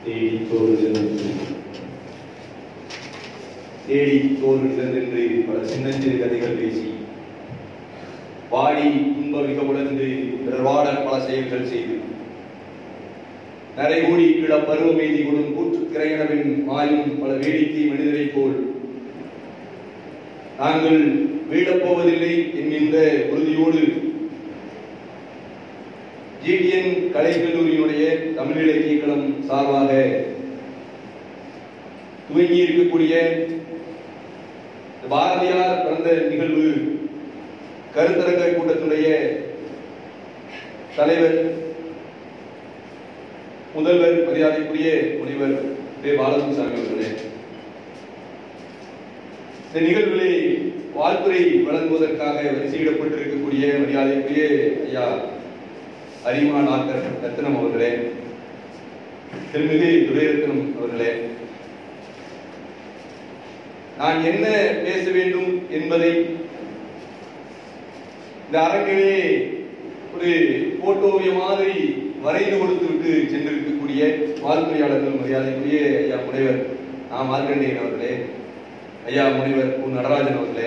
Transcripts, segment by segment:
தேடி தோல்கள் என்று பல சின்னஞ்சிறு கதைகள் பேசி வாடி துன்ப மிக உணர்ந்து பிறர்வாட பல செயல்கள் செய்து நரைகூடி கிள பருவமெய்தி கொடும் கூற்று கிரையனவின் மாயும் பல வேடிக்கை மனிதரை போல் நாங்கள் வீழப்போவதில்லை என்கின்ற உறுதியோடு ஜிடிஎன் கலைக்கல்லூரியினுடைய தமிழ் இலக்கிய களம் சார்பாக துவங்கி இருக்கக்கூடிய பாரதியார் பிறந்த நிகழ்வு கருத்தரங்க கூட்டத்துடைய தலைவர் முதல்வர் மரியாதைக்குரிய முனைவர் பாலகுருசாமி அவர்களே, இந்த நிகழ்வுகளை வாழ்த்துறை வழங்குவதற்காக வரிசையிடப்பட்டிருக்கக்கூடிய மரியாதைக்குரிய ஐயா அரிமா டாக்டர் ரத்னம் அவர்களே, திருமிகு துரைரத்னம் அவர்களே, நான் என்ன பேச வேண்டும் என்பதை இந்த அரங்கிலே ஒரு போட்டோவிய மாதிரி வரைந்து கொடுத்துவிட்டு சென்றிருக்கக்கூடிய வாழ்த்துறையாளர்கள் மரியாதைக்குரிய ஐயா முனைவர் மார்க்கண்டேயன் அவர்களே, ஐயா முனைவர் நடராஜன் அவர்களே,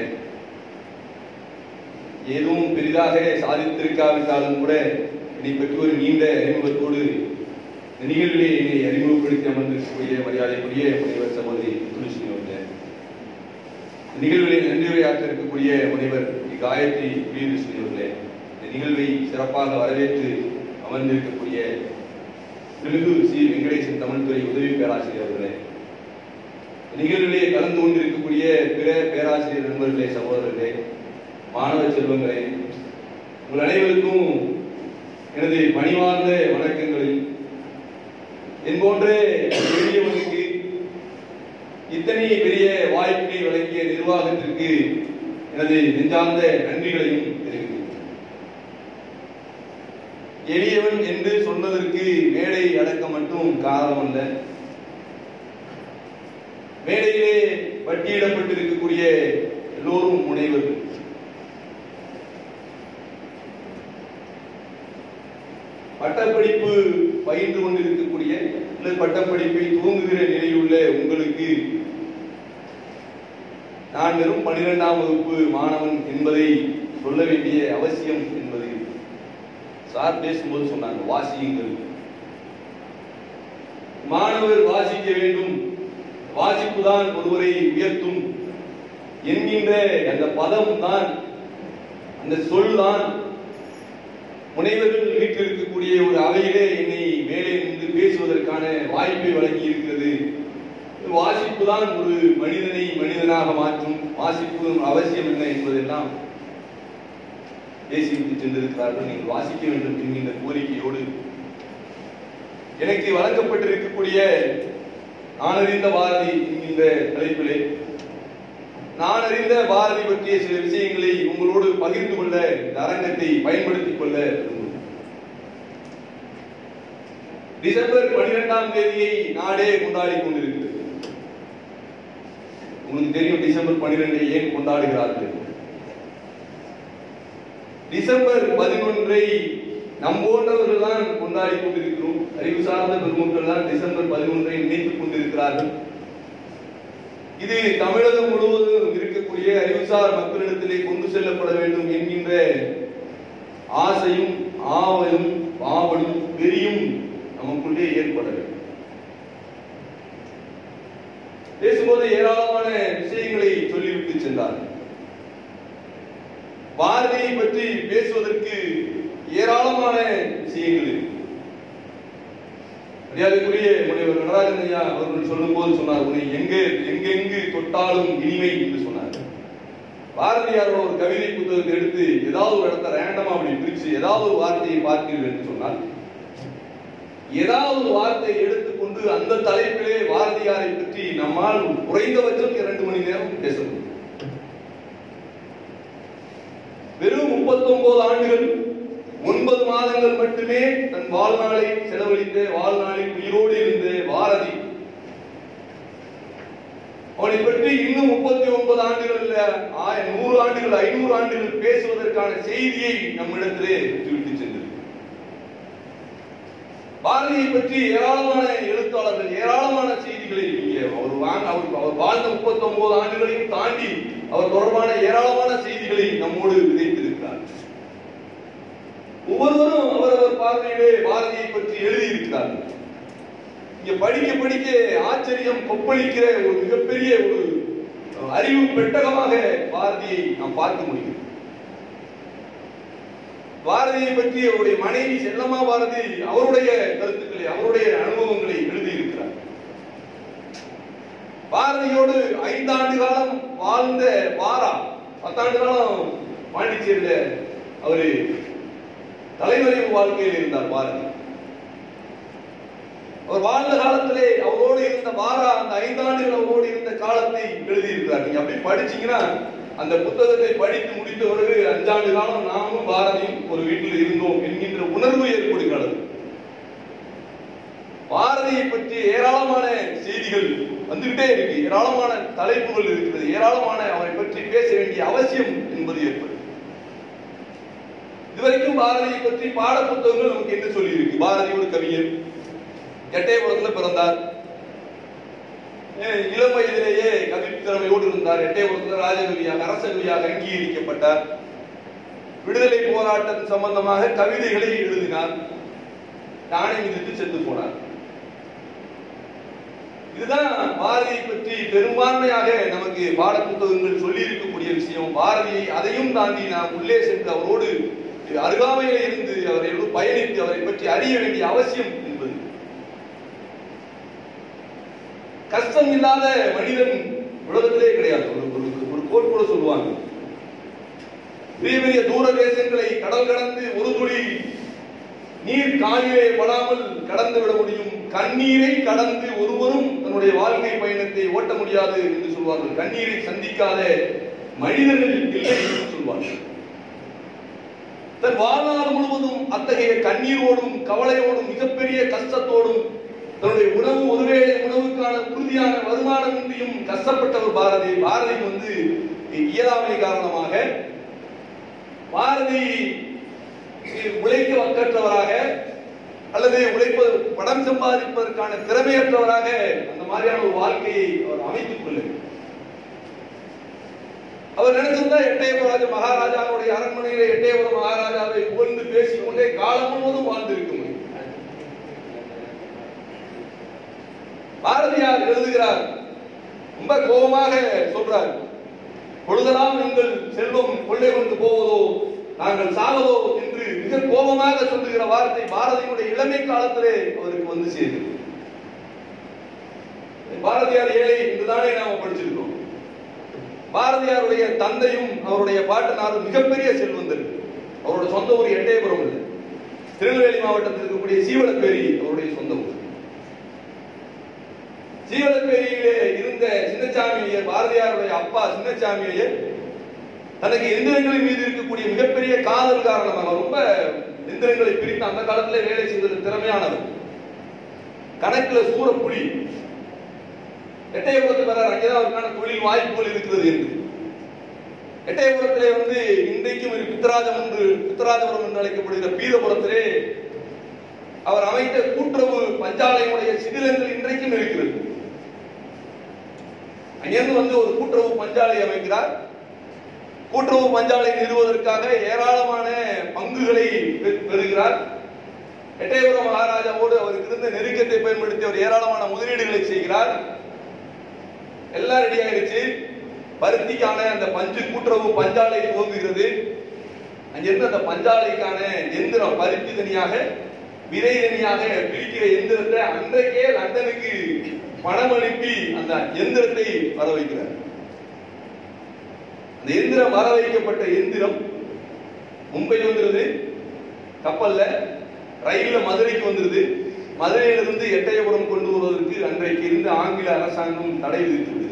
எதுவும் பெரிதாக சாதித்திருக்காவிட்டாலும் கூட என்னை பற்றி ஒரு நீண்ட அறிமுகத்தோடு நிகழ்விலே என்னை அறிமுகப்படுத்தி அமர்ந்திருக்கக்கூடிய மரியாதைக்குரிய முனைவர் சகோதரி துளசி அவர்களே, நிகழ்விலே நன்றியுரையாற்ற இருக்கக்கூடிய முனைவர் காயத்ரி பிரியதர்ஷினி அவர்களே, இந்த நிகழ்வை சிறப்பாக வரவேற்று அமர்ந்திருக்கக்கூடிய திருமிகு சி வெங்கடேசன் தமிழ்துறை உதவி பேராசிரியர் அவர்களே, நிகழ்விலே கலந்து கொண்டிருக்கக்கூடிய பிற பேராசிரியர் நண்பர்களே, சகோதரர்களே, மாணவ செல்வங்களே, உங்கள் அனைவருக்கும் எனது பணிவார்ந்த வணக்கங்களில் என் போன்ற எளியவனுக்கு இத்தனை பெரிய வாய்ப்பினை வழங்கிய நிர்வாகத்திற்கு எனது நெஞ்சார்ந்த நன்றிகளையும் தெரிவிக்கிறேன். எளியவன் என்று சொன்னதற்கு மேடை அடக்கம் மட்டும் காரணம் அல்ல, மேடையிலே பட்டியலிடப்பட்டிருக்கக்கூடிய எல்லோரும் முனைவர்கள். பட்டப்படிப்பு பயின்று கொண்டிருக்கக்கூடிய பட்டப்படிப்பை துவங்குகிற நிலையில் உள்ள உங்களுக்கு நான் வெறும் 12ஆம் வகுப்பு மாணவன் என்பதை சொல்ல வேண்டிய அவசியம் என்பது சார் பேசும்போது சொன்னாங்க, வாசியுங்கள், மாணவர் வாசிக்க வேண்டும், வாசிப்பு தான் ஒருவரை உயர்த்தும் என்கின்ற அந்த பதம் தான், அந்த சொல் தான் முனைவர்கள் வீட்டிருக்கக்கூடிய ஒரு அவையிலே என்னை மேலே நின்று பேசுவதற்கான வாய்ப்பை வழங்கி இருக்கிறது. வாசிப்பு தான் ஒரு மனிதனை மனிதனாக மாற்றும், வாசிப்பு அவசியம் என்ன என்பதெல்லாம் பேசிவிட்டு சென்றிருக்கிறார்கள். நீங்கள் வாசிக்க வேண்டும் என்கின்ற கோரிக்கையோடு எனக்கு வழங்கப்பட்டிருக்கக்கூடிய நான் அறிந்த பாரதி என்கின்ற தலைப்பிலே நான் அறிந்த பாரதி பற்றிய சில விஷயங்களை உங்களோடு பகிர்ந்து கொள்ள இந்த அரங்கத்தை பயன்படுத்திக் கொள்ள டிசம்பர் 12ஆம் தேதியை நாடே கொண்டாடி கொண்டிருக்கிறது. உங்களுக்கு தெரியும் டிசம்பர் 12 ஏன் கொண்டாடுகிறார்கள். டிசம்பர் 11 நம் போன்றவர்கள் தான் கொண்டாடி கொண்டிருக்கிறோம். அறிவு சார்ந்த பெருமக்கள் தான் டிசம்பர் 11 நினைத்துக் கொண்டிருக்கிறார்கள். இது தமிழகம் முழுவதும் இருக்கக்கூடிய அறிவுசார் மக்களிடத்திலே கொண்டு செல்லப்பட வேண்டும் என்கின்ற ஆசையும் ஆவலும் பாவலும் வெறியும் நமக்குள்ளே ஏற்பட வேண்டும். பேசும்போது ஏராளமான விஷயங்களை சொல்லிவிட்டு சென்றார். பாரதியை பற்றி பேசுவதற்கு ஏராளமான விஷயங்கள் இருக்கு. மரியாதைக்குரிய முனைவர் நடராஜன் ஐயா அவர்கள் சொல்லும் போது சொன்னார், உன்னை எங்கெங்கு தொட்டாலும் இனிமை என்று சொன்னார். பாரதியாரோட ஒரு கவிதை புத்தகத்தை எடுத்து ஏதாவது ஒரு இடத்த ரேண்டமா அப்படி பிரிச்சு ஏதாவது ஒரு வார்த்தையை பார்த்தீர்கள் என்று சொன்னால், ஏதாவது ஒரு வார்த்தையை எடுத்துக்கொண்டு அந்த தலைப்பிலே பாரதியாரை பற்றி நம்மால் குறைந்தபட்சம் 2 மணி நேரம் பேச முடியும். வெறும் 39 ஆண்டுகள் 9 மாதங்கள் மட்டுமே தன் வாழ்நாளை செலவழித்த, வாழ்நாளில் உயிரோடு இருந்த பாரதி, அவனை பற்றி இன்னும் 39 ஆண்டுகள் இல்ல 100 ஆண்டுகள் 500 ஆண்டுகள் பேசுவதற்கான செய்தியை நம்மிடத்திலே விட்டுவிட்டு சென்றது. பாரதியை பற்றி ஏராளமான எழுத்தாளர்கள் ஏராளமான செய்திகளை அவர் வாழ்ந்த 39 ஆண்டுகளையும் தாண்டி அவர் தொடர்பான ஏராளமான செய்திகளை நம்மோடு விதைத்திருக்கிறார். ஒவ்வொருவரும் அவரவர் பார்வையிலே பாரதியை பற்றி எழுதியிருக்கிறார்கள். இங்க படிக்க படிக்க ஆச்சரியம் கொப்பளிக்கிற ஒரு மிகப்பெரிய ஒரு அறிவு பெட்டகமாக பாரதியை நாம் பார்க்க முடியும். பாரதியை பற்றி அவருடைய மனைவி செல்லம்மா பாரதி அவருடைய கருத்துக்களை அவருடைய அனுபவங்களை எழுதியிருக்கிறார். பாரதியோடு 5 ஆண்டு காலம் வாழ்ந்த வாரா 10 ஆண்டு காலம் பாண்டிச்சேரியில அவரு தலைமறைவு வாழ்க்கையில் இருந்தார். பாரதி அவர் வாழ்ந்த காலத்திலே அவரோடு இருந்த வாரா அந்த 5 ஆண்டுகள் அவரோடு இருந்த காலத்தை எழுதியிருக்கிறார். நீங்க அப்படி படிச்சீங்கன்னா அந்த புத்தகத்தை படித்து முடித்த பிறகு 5 ஆண்டு காலம் நாமும் பாரதியும் ஒரு வீட்டில் இருந்தோம் என்கின்ற உணர்வு ஏற்படுகிறது. பாரதியை பற்றி ஏராளமான செய்திகள் வந்துகிட்டே இருக்கு, ஏராளமான தலைப்புகள் இருக்கிறது, ஏராளமான அவரை பற்றி பேச வேண்டிய அவசியம் என்பது ஏற்படும். இதுவரைக்கும் பாரதியை பற்றி பாட புத்தகங்கள் நமக்கு என்ன சொல்லி இருக்கு? பாரதி ஒரு கவிஞர், எட்டயபுரத்தில் பிறந்தார், இளம் வயதிலேயே கவி திறமையோடு இருந்தார். எட்டயபுரத்தில் ராஜகவியாக அரசகவியாக அங்கீகரிக்கப்பட்டார். விடுதலை போராட்டம் சம்பந்தமாக கவிதைகளை எழுதினார். யானை மிதித்து செத்து போனார். இதுதான் பாரதியை பற்றி பெரும்பான்மையாக நமக்கு பாட புத்தகங்கள் சொல்லி இருக்கக்கூடிய விஷயம். பாரதியை அதையும் தாண்டி நாம் உள்ளே சென்று அவரோடு அருகாமையிலே இருந்து அவரோடு பயணித்து அவரை பற்றி அறிய வேண்டிய அவசியம் என்பது. கஷ்டம் இல்லாத மனிதன் உலகத்திலே கிடையாது. ஒரு கோட் கூட சொல்லுவாங்க, பெரிய பெரிய தூர தேசங்களை கடல் கடந்து ஒரு துளி நீர் காலிலே படாமல் கடந்து விட முடியும், கண்ணீரை கடந்து ஒருவரும் தன்னுடைய வாழ்க்கை பயணத்தை ஓட்ட முடியாது என்று சொல்வார்கள். கண்ணீரை சந்திக்காத மனிதர்கள் இல்லை என்று சொல்வார்கள். தன் வாழ்நாள் முழுவதும் அத்தகைய கண்ணீரோடும் கவலையோடும் மிகப்பெரிய கஷ்டத்தோடும் தன்னுடைய உணவு ஒருவேளை உணவுக்கான உறுதியான வருமானமின்றியும் கஷ்டப்பட்டவர் பாரதி. பாரதி இயலாமை காரணமாக பாரதி உழைக்க வக்கற்றவராக அல்லது பணம் சம்பாதிப்பதற்கான திறமையற்றவராக அந்த மாதிரியான ஒரு வாழ்க்கையை அவர் அமைத்துக் கொள்ள அவர் நினைச்சிருந்தா எட்டயபுர மகாராஜாவுடைய அரண்மனையில எட்டயபுர மகாராஜாவை புகழ்ந்து பேசிக்கொண்டே காலம் முழுவதும் வாழ்ந்திருக்க முடியும். பாரதியார் எழுதுகிறார், ரொம்ப கோபமாக சொல்றார், பொழுதெல்லாம் எங்கள் செல்வம் கொள்ளை கொண்டு போவதோ நாங்கள் சாவதோ என்று மிக கோபமாக சொல்லுகிற வார்த்தை பாரதியுடைய இளமை காலத்திலே அவருக்கு வந்து சேர்ந்தது. பாரதியார் ஏழை என்றுதானே நாம் படிச்சிருக்கோம். பாரதியாருடைய தந்தையும் அவருடைய பாட்டனாரும் மிகப்பெரிய செல்வந்தர். அவருடைய சொந்த ஊர் எட்டயபுரம் இல்லை, திருநெல்வேலி மாவட்டத்தில் இருக்கக்கூடிய சீவலப்பேரி அவருடைய சொந்த ஊர். சீவலப்பேரியிலே இருந்த சின்னசாமியர், பாரதியாருடைய அப்பா சின்னசாமியர் தனக்கு எந்திரங்களின் மீது இருக்கக்கூடிய மிகப்பெரிய காதல் காரணமாக ரொம்ப எந்திரங்களை பிரித்து அந்த காலத்திலே வேலை செய்வது திறமையானவர். கணக்குல சூரப்புலி எட்டயபுரத்தில் வர அங்கேதான் அவருக்கான தொழில் வாய்ப்புகள் இருக்கிறது என்று எட்டயபுரத்திலே இன்றைக்கும் பித்தராஜபுரம் என்று அழைக்கப்படுகிற பீரபுரத்திலே அவர் அமைத்த கூட்டுறவு பஞ்சாலையுடைய சிதிலங்கள் இன்றைக்கும் இருக்கிறது. அங்கிருந்து ஒரு கூட்டுறவு பஞ்சாலை அமைக்கிறார். கூட்டுறவு பஞ்சாலை நிறுவுவதற்காக ஏராளமான பங்குகளை பெறுகிறார். எட்டயபுர மகாராஜாவோடு அவருக்கு இருந்த நெருக்கத்தை பயன்படுத்தி அவர் ஏராளமான முதலீடுகளை செய்கிறார். எல்லாம் ரெடி ஆயிடுச்சு. பருத்திக்கான அந்த பஞ்சு கூட்டுறவு பஞ்சாலை துவங்குகிறது. அங்கிருந்து அந்த பஞ்சாலைக்கான எந்திரம் பருத்தி தனியாக விதை தனியாக பிரிக்கிற எந்திரத்தை அன்றைக்கே லண்டனுக்கு பணம் அனுப்பி அந்த எந்திரத்தை வர வைக்கிறார். அந்த எந்திரம் வர வைக்கப்பட்ட எந்திரம் மும்பை வந்துருது, கப்பல்ல ரயில்ல மதுரைக்கு வந்துருது. மதுரையிலிருந்து எட்டயபுரம் கொண்டு வருவதற்கு அன்றைக்கு இருந்த ஆங்கில அரசாங்கம் தடை விதித்து விடுகிறது.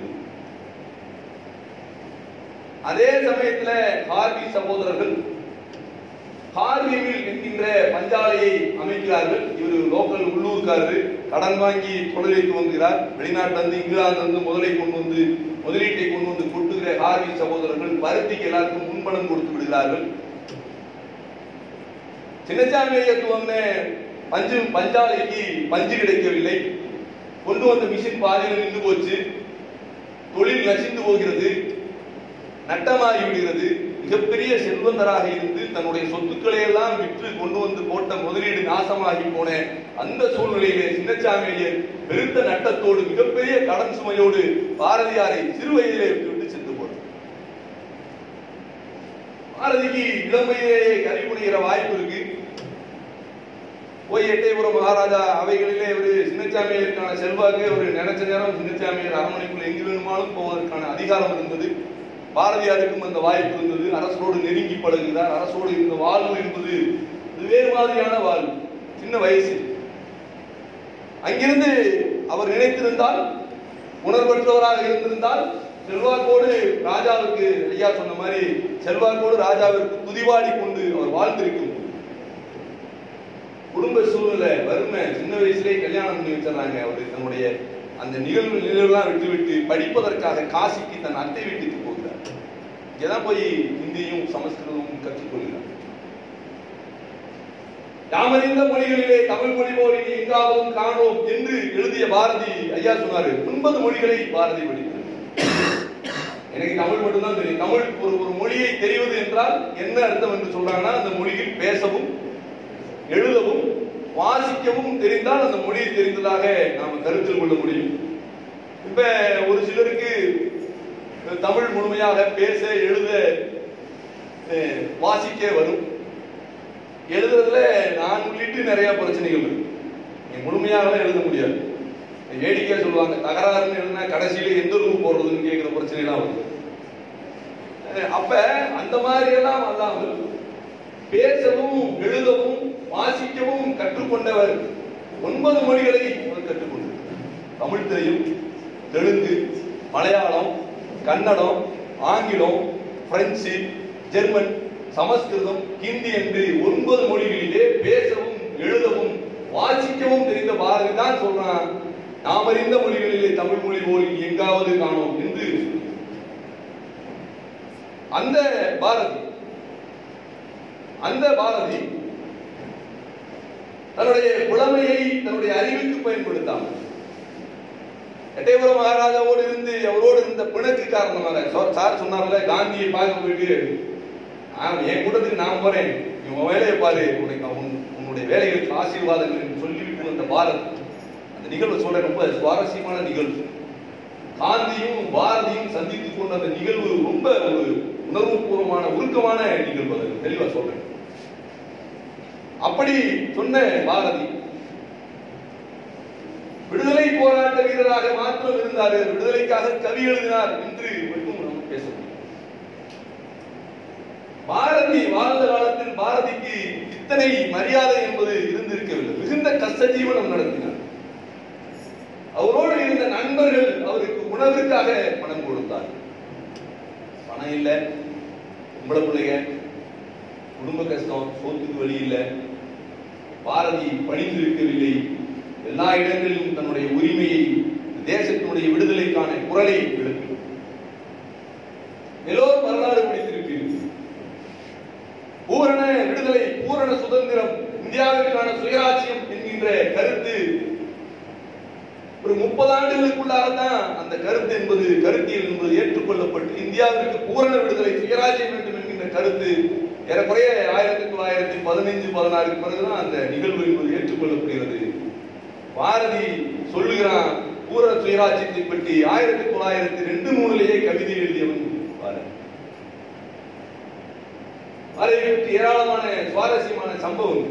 அதே சமயத்தில் ஹார்வி சகோதரர்கள் ஹார்வி மில் என்கின்ற பஞ்சாலையை அமைக்கிறார்கள். இவர் லோக்கல் உள்ளூர்காரரு, கடன் வாங்கி தொழிலை துவங்குகிறார். வெளிநாட்டிலிருந்து இங்கிலாந்து முதலீட்டை கொண்டு வந்து கொட்டுகிற ஹார்வி சகோதரர்கள் பருத்திக்கு எல்லாருக்கும் முன்பணம் கொடுத்து விடுகிறார்கள். சின்னசாமி ஐயா துவங்கின பஞ்சாலைக்கு பஞ்சு கிடைக்கவில்லை, கொண்டு வந்த மிஷின் பாதியில் நின்று போச்சு, தொழில் நசிந்து போகிறது, நட்டமாகி விடுகிறது. மிகப்பெரிய செல்வந்தராக இருந்து தன்னுடைய சொத்துக்களை எல்லாம் விற்று கொண்டு வந்து போட்ட முதலீடு நாசமாகி போன அந்த சூழ்நிலையிலே சின்னச்சாமியர் பெருத்த நட்டத்தோடு மிகப்பெரிய கடன் சுமையோடு பாரதியாரை சிறு வயதிலே விட்டுவிட்டு சென்று போனார். பாரதிக்கு இளமையிலேயே கல்விபுரிகிற வாய்ப்பு இருக்கு. போய் எட்டயபுரம் மகாராஜா அவைகளிலே ஒரு சின்னச்சாமியருக்கான செல்வாக்கு ஒரு நினைச்ச நேரம் சின்னச்சாமியார் அரண்மனைக்குள் எங்கு வேணுமானும் போவதற்கான அதிகாரம் இருந்தது. பாரதியாருக்கும் அந்த வாய்ப்பு இருந்தது. அரசோடு நெருங்கி பழகுகிறார். அரசோடு இருந்த வாழ்வு என்பது வேறு மாதிரியான வாழ்வு. சின்ன வயசு. அங்கிருந்து அவர் நினைத்திருந்தால், உணர்வற்றவராக இருந்திருந்தால், செல்வாக்கோடு ராஜாவுக்கு, ஐயா சொன்ன மாதிரி செல்வாக்கோடு ராஜாவிற்கு துதிவாடி கொண்டு அவர் வாழ்ந்திருக்கும். குடும்ப சூழ்நிலை, வறுமை, சின்ன வயசுலேயே கல்யாணம் பண்ணி வச்சிடறாங்க. அவர் தன்னுடைய அந்த நிகழ்வுலாம் விட்டுவிட்டு படிப்பதற்காக காசிக்கு தன் அத்தை வீட்டுக்கு போகிறார். இங்கதான் போய் ஹிந்தியும் சமஸ்கிருதமும் கற்றுக்கொள்கிறார். யாமறிந்த மொழிகளிலே தமிழ் மொழி போல் இனி எங்காவதும் காணோம் என்று எழுதிய பாரதி ஐயா சொன்னாரு. 9 மொழிகளை பாரதி படித்தார். எனக்கு தமிழ் மட்டும்தான் தெரியும். தமிழ் ஒரு மொழியை தெரிவது என்றால் என்ன அர்த்தம் என்று சொல்றாங்கன்னா, அந்த மொழியில் பேசவும் எழுதவும் வாசிக்கவும் தெரிந்தால் அந்த மொழியை தெரிந்ததாக நாம கருத்தில் கொள்ள முடியும். இப்ப ஒரு சிலருக்கு தமிழ் முழுமையாக பேச எழுத வாசிக்க வரும். எழுதுறதுல நான் உள்ளிட்டு நிறைய பிரச்சனைகள் இருக்கு. முழுமையாக எழுத முடியாது. வேடிக்கையா சொல்லுவாங்க, தகராறுன்னு எழுதினா கடைசியில எந்த ரூம் போடுறதுன்னு கேட்கிற பிரச்சனை எல்லாம் வருது. அப்ப அந்த மாதிரி எல்லாம் அல்லாமல் பேசவும் எழுதவும் வாசிக்கவும் கற்றுக்கொண்டவர் 9 மொழிகளை அவர் கற்றுக்கொண்டார். தமிழ் தெரியும், தெலுங்கு, மலையாளம், கன்னடம், ஆங்கிலம், பிரெஞ்சு, ஜெர்மன், சமஸ்கிருதம், ஹிந்தி என்று 9 மொழிகளிலே பேசவும் எழுதவும் வாசிக்கவும் தெரிந்த பாரதி தான் சொல்றான், நாம் அறிந்த மொழிகளிலே தமிழ் மொழி போல் எங்காவது காணோம் என்று. அந்த பாரதி தன்னுடைய புலமையை தன்னுடைய அறிவுக்கு பயன்படுத்தாமல் எட்டயபுரம் மகாராஜாவோடு இருந்து அவரோடு இருந்த பிணக்கு காரணமாக, சார் சொன்னார்ல, காந்தியை பார்க்க போயிட்டு என் கூட்டத்துக்கு நான் போறேன், உன் வேலையை பாரு, உன்னுடைய வேலைகளுக்கு ஆசீர்வாதங்கள் சொல்லிவிட்டு வந்த பாரத். அந்த நிகழ்வு சொல்ற ரொம்ப சுவாரஸ்யமான நிகழ்வு. காந்தியும் பாரதியும் சந்தித்துக் கொண்ட அந்த நிகழ்வு ரொம்ப ஒரு உணர்வுபூர்வமான உருக்கமான நிகழ்வு. அதை தெளிவா சொல்றேன். அப்படி சொன்ன பாரதி விடுதலை போராட்ட வீரராக மாத்திரம் இருந்தார், விடுதலைக்காக கவி எழுதினார் என்று மட்டும் நாம் பேச முடியும். பாரதி வாழ்ந்த காலத்தில் பாரதிக்கு இத்தனை மரியாதை என்பது இருந்திருக்கவில்லை. மிகுந்த கஷ்ட ஜீவனம் நடத்தினார். அவரோடு இருந்த நண்பர்கள் அவருக்கு உணவிற்காக பணம் கொடுத்தார். பணம் இல்லை, கும்பள பிள்ளைங்க, குடும்ப கஷ்டம், சோத்துக்கு வழி இல்லை. பாரதி பணிந்திருக்கவில்லை. எல்லா இடங்களிலும் தன்னுடைய உரிமையை, தேசத்தினுடைய விடுதலைக்கான குரலை எழுப்பி எல்லோரும் வரலாறு படித்திருக்கிறீர்கள். பூரண விடுதலை, பூரண சுதந்திரம், இந்தியாவிற்கான சுயராட்சியம் என்கின்ற கருத்து ஒரு 30 ஆண்டுகளுக்குள்ளாகத்தான் அந்த கருத்தியல் என்பது ஏற்றுக்கொள்ளப்பட்டு இந்தியாவிற்கு பூரண விடுதலை, சுயராஜ்யம் வேண்டும் என்கின்ற கருத்து ஏறக்குறைய 1915-16 பிறகுதான் அந்த நிகழ்வு என்பது ஏற்றுக்கொள்ளப்படுகிறது. பாரதி சொல்லுகிறான் பூரண சுயராஜ்யத்தை பற்றி 1902-3 கவிதை எழுதியவன் பாரதி. அதை பற்றி ஏராளமான சுவாரஸ்யமான சம்பவம்.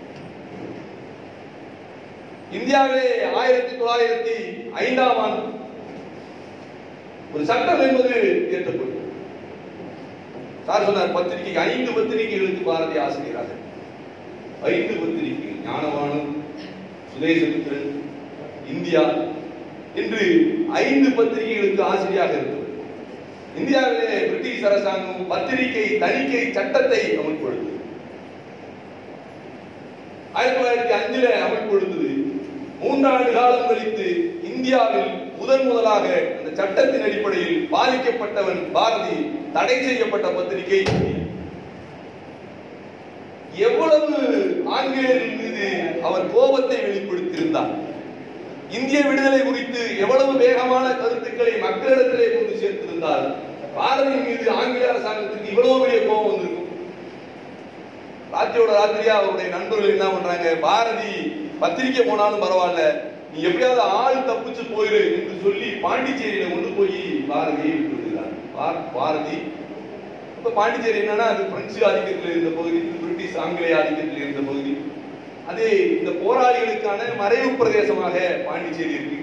இந்தியாவிலே 1905 ஆண்டு ஒரு சட்டம் என்பது இயற்றப்படும். சார் சொன்னார், பத்திரிகை 5 பத்திரிகைகளுக்கு பாரதி ஆசிரியராக. 5 பத்திரிகை, ஞானவானம், சுதேசமித்திரன், இந்தியா என்று 5 பத்திரிகைகளுக்கு ஆசிரியராக இருந்தவர். இந்தியாவிலே பிரிட்டிஷ் அரசாங்கம் பத்திரிகை தணிக்கை சட்டத்தை அமல்படுத்தது. 1905 அமல்படுத்தது. 3 ஆண்டு காலம் கழித்து இந்தியாவில் முதலாக அந்த சட்டத்தின் அடிப்படையில் பாதிக்கப்பட்டவன் பாரதி. தடை செய்யப்பட்ட பத்திரிகை. எவ்வளவு ஆங்கிலேயர்கள் மீது அவர் அவர் கோபத்தை வெளிப்படுத்தியிருந்தார். இந்திய விடுதலை குறித்து எவ்வளவு வேகமான கருத்துக்களை மக்களிடத்திலே கொண்டு சேர்த்திருந்தால் பாரதியின் மீது ஆங்கில அரசாங்கத்திற்கு இவ்வளவு பெரிய கோபம் வந்திருக்கும். ராத்திரியோட ராத்திரியா அவருடைய நண்பர்கள் என்ன பண்றாங்க, பாரதி பத்திரிக்கை போனாலும் பரவாயில்ல, நீ எப்படியாவது ஆள் தப்பிச்சு போயிரு என்று சொல்லி பாண்டிச்சேரியில கொண்டு போய் பாரதியை விட்டுவிடுகிறார். பாரதி இப்ப பாண்டிச்சேரி என்னன்னா அது பிரெஞ்சு ஆதிக்கத்தில் இருந்த பகுதி, பிரிட்டிஷ் ஆங்கிலேய ஆதிக்கத்தில் இருந்த பகுதி. அது இந்த போராளிகளுக்கான மறைவு பிரதேசமாக பாண்டிச்சேரி இருக்கு.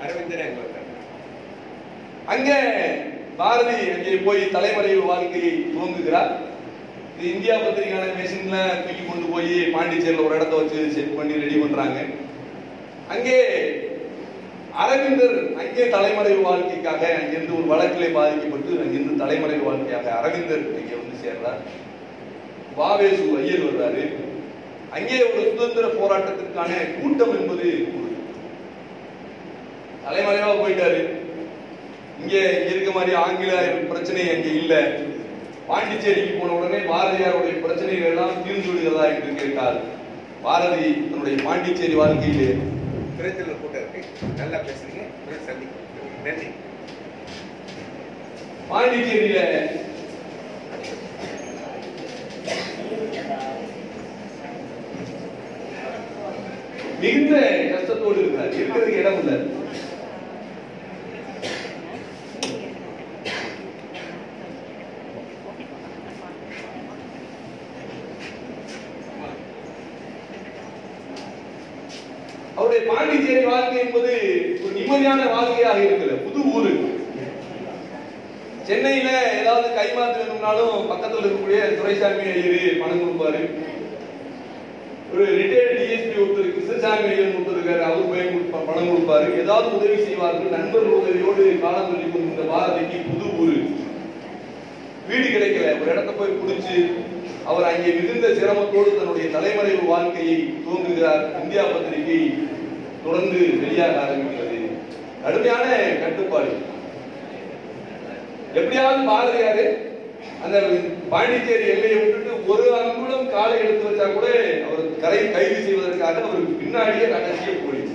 அங்க பாரதி அங்கே போய் தலைமறைவு வாழ்க்கையை துவங்குகிறார். இந்தியா பத்திரிகையான மெஷின்ல தூக்கி கொண்டு போய் பாண்டிச்சேரியில் ஒரு இடத்த வச்சு செட் பண்ணி ரெடி பண்றாங்க. அங்கே அரவிந்தர் அங்கே தலைமறைவு வாழ்க்கைக்காக அங்கிருந்து ஒரு வழக்கிலே பாதிக்கப்பட்டு அங்கிருந்து தலைமறைவு வாழ்க்கையாக அரவிந்தர் இங்கே வந்து சேர்றார். வாவேசு ஐயர் வர்றாரு. அங்கே ஒரு சுதந்திர போராட்டத்திற்கான கூட்டம் என்பது தலைமறைவா போயிட்டாரு. இங்க இருக்க மாதிரி ஆங்கில பிரச்சனை அங்கே இல்ல. பாண்டிச்சேரிக்கு போன உடனே பாரதியாருடைய பிரச்சனைகள் எல்லாம் தீர்ந்து விடுகிறதா என்று கேட்டால் பாரதி தன்னுடைய பாண்டிச்சேரி வாழ்க்கையிலே நல்லா பேசுறீங்க, நன்றி. பாண்டிச்சேரியில மிகுந்த கஷ்டத்தோடு இருக்கிறார். இருக்கிறதுக்கு இடம் இல்லை. அவருடைய பாண்டிச்சேரி வாழ்க்கை என்பது ஒரு நிம்மதியான வாழ்க்கையாக இருக்கிற புது ஊரு. சென்னையில ஏதாவது கைமாத்து வேணும்னாலும் பக்கத்தில் இருக்கக்கூடிய துரைசாமி ஐயர் பணம் கொடுப்பாரு. ஒரு ரிட்டையர்டு டிஎஸ்பி ஒருத்தர் கிருஷ்ணசாமி ஐயர் ஒருத்தர் இருக்காரு, அவர் போய் பணம் கொடுப்பாரு. ஏதாவது உதவி செய்வார்கள். நண்பர்கள் உதவியோடு காலம் சொல்லி கொண்டிருந்த பாரதிக்கு புது ஊரு, வீடு கிடைக்கல. ஒரு இடத்த போய் குடிச்சு அவர் அங்கே மிகுந்த சிரமத்தோடு தன்னுடைய தலைமறைவு வாழ்க்கையை துவங்குகிறார். இந்தியா பத்திரிகை தொடர்ந்து வெளியாக ஆரம்பிக்கிறது. கடுமையான கட்டுப்பாடு. எப்படியாவது பாரதியாரு அந்த பாண்டிச்சேரி எல்லையை விட்டுட்டு ஒரு அங்குலம் காலை எடுத்து வச்சா கூட அவர் கைது செய்வதற்காக அவருக்கு பின்னாடியே ரகசிய போலீஸ்.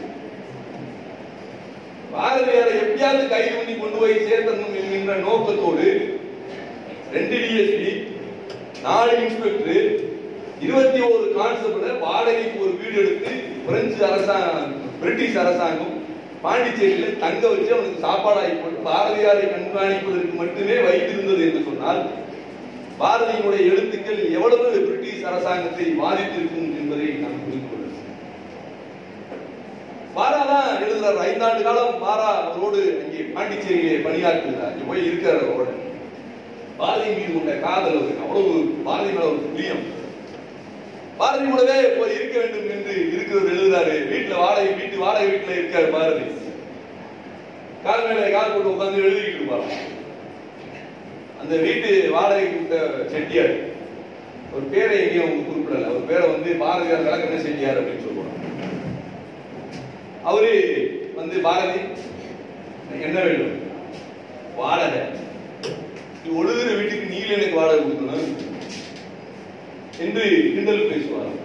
பாரதியாரை எப்படியாவது கைது பண்ணி கொண்டு போய் சேர்த்தணும் என்கின்ற நோக்கத்தோடு 2 டிஎஸ்பி, 4 இன்ஸ்பெக்டர், 21 கான்ஸ்டபிள் வாடகைக்கு ஒரு வீடு எடுத்து பிரிட்டிஷ் அரசாங்கம் பாண்டிச்சேரியில் தங்க வச்சு அவனுக்கு சாப்பாடாகி போட்டு பாரதியாரை கண்காணிப்பதற்கு மட்டுமே வைத்திருந்தது என்று சொன்னால் பாரதியினுடைய எழுத்துக்கள் எவ்வளவு பிரிட்டிஷ் அரசாங்கத்தை பாதித்திருக்கும் என்பதை நாம் புரிந்து கொள்ள. பாரா தான் எழுதுறார். 5 ஆண்டு காலம் பாரா அவரோடு அங்கே பாண்டிச்சேரியிலே பணியாற்றுகிறார். போய் இருக்கிற அவரோட பாரதி மீது உள்ள காதல் அவ்வளவு, பாரதி மேல ஒரு பிரியம். பாரதி கூடவே போய் இருக்க வேண்டும் என்று இருக்கிறது எழுதுறாரு. வீட்டு வாடகை வீட்டுல இருக்காரு பாரதி. கால் மேல கால் போட்டு உட்கார்ந்து எழுதிக்கிட்டு இருப்பாரு. அந்த வீட்டு வாடகை கூட்ட செட்டியார், ஒரு பேரை எங்கேயும் அவங்க குறிப்பிடல. அவர் பேரை வந்து பாரதியார் விளக்கண்ண செட்டியார் அப்படின்னு சொல்லுவாங்க. அவரு வந்து பாரதி என்ன வேண்டும், வாடகை, ஒழுகிற வீட்டுக்கு நீங்க எனக்கு வாடகை கொடுக்கணும் என்று கிண்டல் பேசுவார்.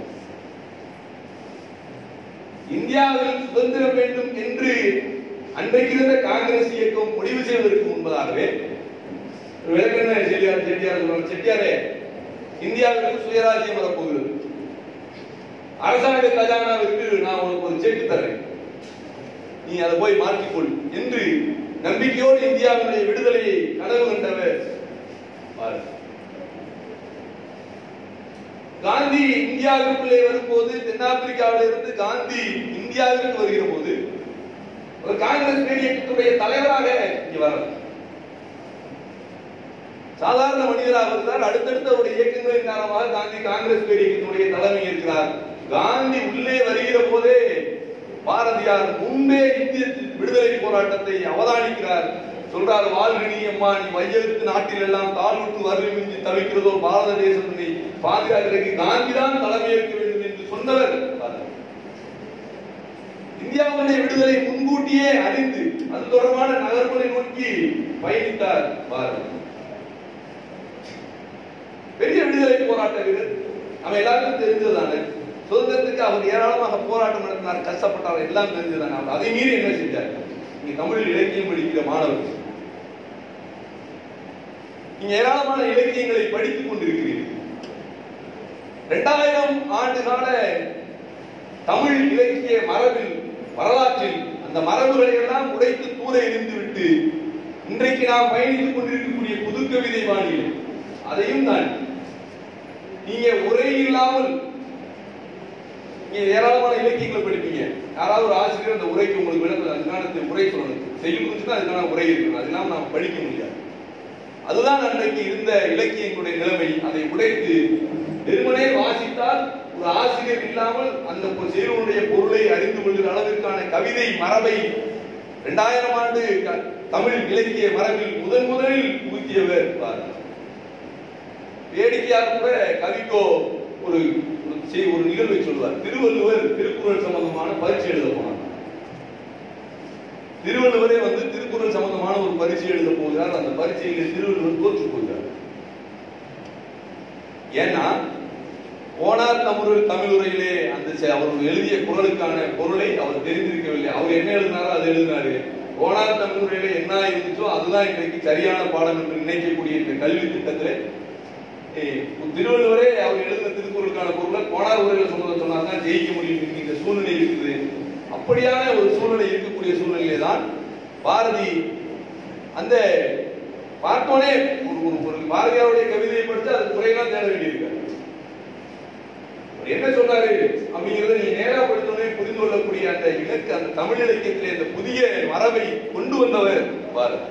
இந்தியாவில் சுதந்திரம் வேண்டும் என்று அன்றைக்கு இருந்த காங்கிரஸ் இயக்கம் முடிவு செய்வதற்கு முன்பதாகவே விளக்கண்ண செட்டியாரே, இந்தியாவிற்கு சுயராஜ்யம் வரப்போகிறது, அரசாங்க கஜானாவிற்கு நான் உனக்கு ஒரு செக் தரேன், நீ அதை போய் மாற்றிக்கொள் என்று நம்பிக்கையோடு இந்தியாவினுடைய விடுதலையை கனவு கண்டவர் பாரதி. காந்தி இந்தியாவிற்குள்ளே வரும்போது, தென்னாப்பிரிக்காவில் இருந்து காந்தி இந்தியாவிற்கு வருகிற போது ஒரு காங்கிரஸ் இயக்கத்துடைய தலைவராக இங்கே வர சாதாரண மனிதராக இருந்தார். அடுத்தடுத்த அவருடைய இயக்கங்களின் காரணமாக காந்தி காங்கிரஸ் இயக்கத்தினுடைய தலைமை இருக்கிறார். காந்தி உள்ளே வருகிற போதே பாரதியார் முன்பே இந்திய விடுதலை போராட்டத்தை அவதானிக்கிறார். சொல்றார், வாழ்கினி அம்மா நீ வையத்து நாட்டில் எல்லாம் தாழ்வுற்று வறுமையின்றி தவிக்கிறதோ பாரத தேசத்தை பாதுகாக்கிறதுக்கு காந்தி தான் தலைமையேற்க வேண்டும் என்று சொன்னவர். இந்தியாவுடைய விடுதலை முன்கூட்டியே அறிந்து அது தொடர்பான நகர்வுகளை நோக்கி பயணித்தார் பாரதி. பெரிய விடுதலை போராட்ட வீரர், நம்ம எல்லாருக்கும் தெரிஞ்சதானே. சுதந்திரத்துக்கு அவர் ஏராளமாக போராட்டம் நடத்தினார், கஷ்டப்பட்டார், எல்லாம் தெரிஞ்சுதாங்க. அதை மீறி என்ன செஞ்சார்? நீங்க தமிழ் இலக்கியம் படிக்கிற மாணவர்கள், நீங்க ஏராளமான இலக்கியங்களை படித்துக் கொண்டிருக்கிறீர்கள். 2000 ஆண்டு கால தமிழ் இலக்கிய மரபில், வரலாற்றில் அந்த மரபுகளை எல்லாம் உடைத்து தூர எறிந்து விட்டு இன்றைக்கு நாம் பயணித்துக் கொண்டிருக்கக்கூடிய புது கவிதை வாணியில் அதையும் தான் நீங்க உரை இல்லாமல் நீங்க ஏராளமான இலக்கியங்களை படிப்பீங்க. யாராவது ஒரு ஆசிரியர் அந்த உரைக்கு உங்களுக்கு விளக்கம், அதுக்கான உரை சொல்லணும், செய்யும் குறிச்சுதான் அதுக்கான உரை இருக்கணும், அதெல்லாம் நாம் படிக்க முடியாது. அதுதான் அன்றைக்கு இருந்த இலக்கியங்களுடைய நிலைமை. அதை உடைத்து வெறுமனே வாசித்தால் ஒரு ஆசிரியர் இல்லாமல் அந்த செய்தியுடைய பொருளை அறிந்து கொள்கிற அளவிற்கான கவிதை மரபை 2000 ஆண்டு தமிழ் இலக்கிய மரபில் முதலில் புகுத்தியவர் பாரதி. வேடிக்கையாக கூட கவிக்கோ ஒரு நிகழ்வை சொல்வார். திருவள்ளுவர் திருக்குறள் சம்பந்தமான பரீட்சை எழுத போனார். திருவள்ளுவரே திருக்குறள் சம்பந்தமான ஒரு பரீட்சை எழுத போகிறார். அந்த பரீட்சையில் திருவள்ளுவர் தோற்று போகிறார். ஏன்னா ஓனார் தமிழுரையிலே அந்த அவர் எழுதிய குறளுக்கான பொருளை அவர் தெரிந்திருக்கவில்லை. அவர் என்ன எழுதினாரோ அதை எழுதினாரு. ஓனார் தமிழுரையிலே என்ன இருந்துச்சோ அதுதான் இன்றைக்கு சரியான பாடம் என்று நினைக்கக்கூடிய இந்த கல்வி திட்டத்தில் திருவள்ளுவரே அவர் எழுதின திருக்குறளுக்கான பொருளை கோனார் உரையில சொன்னாதான் ஜெயிக்க முடியும் என்கின்ற சூழ்நிலை இருக்குது. அப்படியான ஒரு சூழ்நிலை இருக்கக்கூடிய சூழ்நிலையிலே தான் பாரதி அந்த பார்த்தோனே ஒரு பாரதியாருடைய கவிதையை படித்து அது குறையெல்லாம் தேட வேண்டியிருக்காரு. என்ன சொல்றாரு அப்படிங்கறத நீங்க நேரா படித்தோடனே புரிந்து கொள்ளக்கூடிய அந்த இலக்கு, அந்த தமிழ் இலக்கியத்திலே இந்த புதிய மரபை கொண்டு வந்தவர் பாரதி.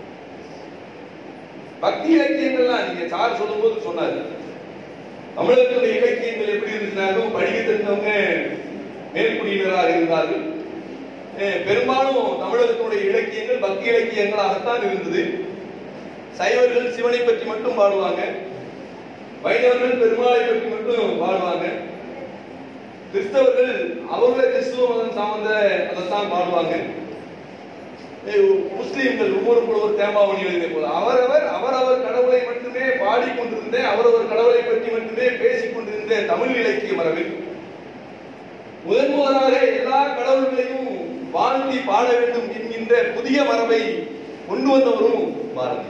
பக்தி இலக்கியங்கள்லாம் நீங்க சார் சொல்லும் போது சொன்னாரு, தமிழகத்துடைய இலக்கியங்கள் எப்படி இருந்துச்சுனாலும் படிக்க தெரிந்தவங்க மேல்குடியினராக இருந்தார்கள். பெரும்பாலும் தமிழகத்தினுடைய இலக்கியங்கள் பக்தி இலக்கியங்களாகத்தான் இருந்தது. சைவர்கள் சிவனை பற்றி மட்டும் பாடுவாங்க, வைணவர்கள் பெருமாளை பற்றி மட்டும் பாடுவாங்க, கிறிஸ்தவர்கள் அவர்களே கிறிஸ்துவ மதம் சார்ந்த அதைத்தான் பாடுவாங்க, முஸ்லீம்கள் ஒவ்வொரு தேமாவணி எழுதிய போது அவரவர் கடவுளை மட்டுமே பாடிக்கொண்டிருந்த, அவரவர் கடவுளை பற்றி மட்டுமே பேசிக் கொண்டிருந்த தமிழ் இலக்கிய மரபில் முதன்முதலாக எல்லா கடவுள்களையும் வாழ்த்தி பாட வேண்டும் என்கின்ற புதிய மரபை கொண்டு வந்தவரும் பாரதி.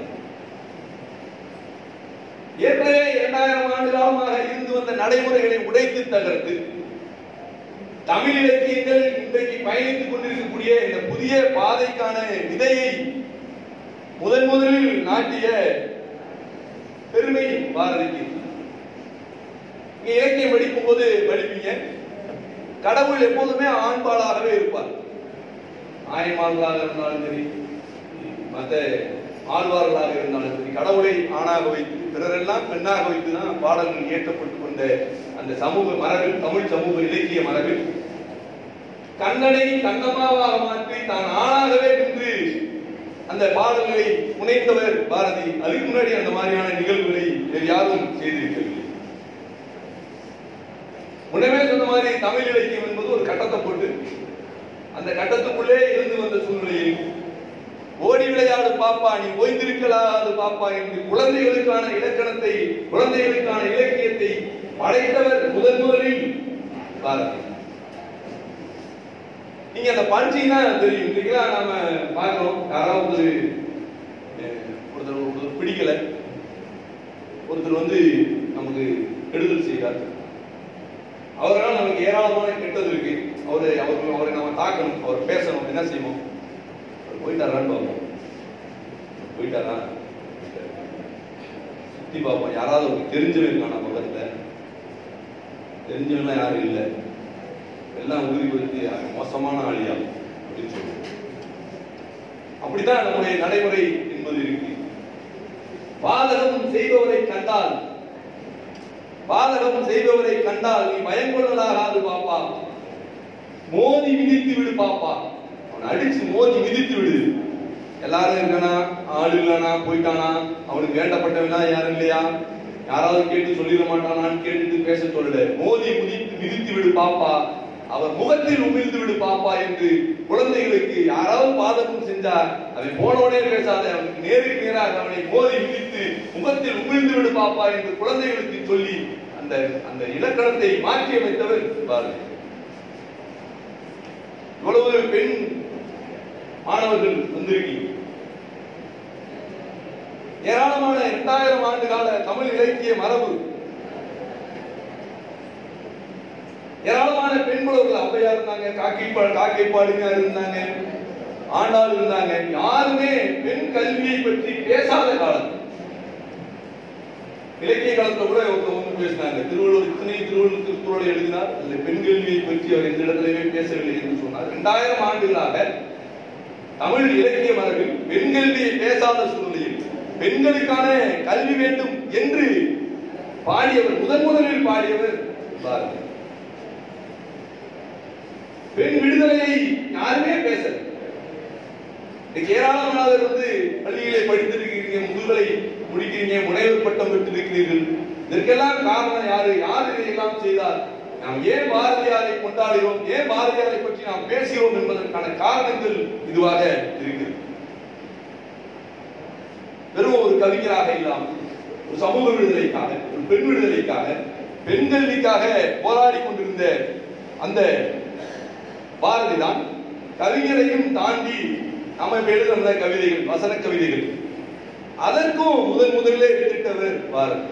ஏற்கனவே 2000 ஆண்டு காலமாக இருந்து வந்த நடைமுறைகளை உடைத்து தகர்த்து தமிழ் இலக்கியங்கள் இன்றைக்கு பயணித்துக் கொண்டிருக்கக்கூடிய இந்த புதிய பாதைக்கான விதையை முதலில் நாட்டிய பெருமை பாரதிக்கு. நீங்க இலக்கியம் படிக்கும் போது படிப்பீங்க, கடவுள் எப்போதுமே ஆண்பாளாகவே இருப்பார். ஆயமார்களாக இருந்தாலும் சரி, மற்ற ஆழ்வார்களாக இருந்தாலும் சரி, கடவுளை ஆணாக வைத்து பிறரெல்லாம் பெண்ணாக வைத்துதான் பாடல்கள் இயற்றப்பட்டுக் கொண்ட அந்த சமூக மரபில், தமிழ் சமூக இலக்கிய மரபில் கண்ணனை கண்ணம்மாவாக மாற்றி தான் ஆணாகவே நின்று அந்த பாடல்களை புனைந்தவர் பாரதி. அதுக்கு முன்னாடி அந்த மாதிரியான நிகழ்வுகளை யாரும் செய்திருக்கவில்லை. முன்னமே சொன்ன மாதிரி தமிழ் இலக்கியம் என்பது ஒரு கட்டத்தை போட்டு அந்த கட்டத்துக்குள்ளே இருந்து வந்த சூழ்நிலையில் ஓடி விளையாடு பாப்பா நீ ஓய்ந்திருக்கலாது பாப்பா என்று குழந்தைகளுக்கான இலக்கணத்தை, குழந்தைகளுக்கான இலக்கியத்தை படைத்தவர் முதலில் பாரதி. நீங்க அந்த பஞ்சினா தெரியும் இல்லைங்களா? நாம பார்க்கிறோம், யாராவது ஒருத்தர் பிடிக்கல, ஒருத்தர் நமக்கு கெடுதல் செய்கிறார், அவரால் நமக்கு ஏராளமான கெட்டது இருக்கு, அவரை நம்ம தாக்கணும், அவர் பேசணும், என்ன செய்வோம்? போயிட்டாரான்னு பார்ப்போம். போயிட்டாரா சுத்தி பார்ப்போம், யாராவது ஒரு தெரிஞ்சவங்க இருக்கான பக்கத்துல, தெரிஞ்சவங்களாம் யாரும் இல்லை, எல்லாம் உறுதிப்படுத்தி மோசமான ஆளியா அப்படின்னு சொல்லுவோம். அப்படித்தான் நம்முடைய நடைமுறை என்பது இருக்கு. பாதகம் செய்பவரை கண்டால் நீ பயங்கொள்ளலாகாது பாப்பா, மோதி மிதித்து விடு பாப்பா, அவனை அடிச்சு மோதி மிதித்து விடு. எல்லாரும் இருக்கானா, ஆள் இல்லனா, போயிட்டானா, அவனுக்கு வேண்டப்பட்டவனா யாரும் இல்லையா, யாராவது கேட்டு சொல்லிட மாட்டானான்னு கேட்டுட்டு பேச சொல்லல, மோதி மிதித்து விடு பாப்பா, அவர் முகத்தில் உமிழ்ந்து விடு பாப்பா என்று குழந்தைகளுக்கு யாராவது பாதகம் செஞ்சா அதை போனோடனே பேசாத, அவனுக்கு நேருக்கு நேராக அவனை மோதி மிதித்து முகத்தில் உமிழ்ந்து விடு பாப்பா என்று குழந்தைகளுக்கு சொல்லி அந்த அந்த இலக்கணத்தை மாற்றி அமைத்தவர் பாரதி. இவ்வளவு பெண் மாணவர்கள் வந்திருக்கீங்க. ஏராளமான 2000 ஆண்டு கால தமிழ் இலக்கிய மரபு, ஏராளமான பெண் புலவர்கள் ஔவையார் இருந்தாங்க, காக்கைப்பாடினார் இருந்தாங்க, ஆண்டாள் இருந்தாங்க. யாருமே பெண் கல்வியை பற்றி பேசாத காலம். இலக்கிய காலத்துல கூட ஒருத்தவங்க பேசினாங்க. திருவள்ளுவர் திருக்குறளை எழுதினார், அதுல பெண் கல்வியை பற்றி அவர் எந்த இடத்திலுமே பேசவில்லை என்று சொன்னார். 2000 ஆண்டுகளாக தமிழ் இலக்கிய மரபில் பெண் கல்வியை பேசாத சூழ்நிலையில் பெண்களுக்கான கல்வி வேண்டும் என்று பாடியவர், முதலில் பாடியவர் பாரதி. பெண் விடுதலையை யாருமே பேசல. ஏராளமானவர் பள்ளிகளை படித்திருக்கிறீங்க, முதுகலை முடிக்கிறீங்க, முனைவர் பட்டம் பெற்றிருக்கிறீர்கள். இதற்கெல்லாம் காரணம் யாரு? யார் இதையெல்லாம் செய்தார்? நாம் ஏன் பாரதியாரை கொண்டாடுகிறோம், ஏன் பாரதியாரை பற்றி நாம் பேசுகிறோம் என்பதற்கான காரணங்கள் இதுவாக இருக்கிறது. வெறும் ஒரு கவிஞராக இல்லாமல் ஒரு சமூக விடுதலைக்காக, ஒரு பெண் விடுதலைக்காக, பெண் கல்விக்காக போராடி கொண்டிருந்த அந்த பாரதி தான் கவிஞரையும் தாண்டி நம்ம எழுதுகிற கவிதைகள், வசன கவிதைகள், அதற்கும் முதலிலே விட்டுட்டவர் பாரதி.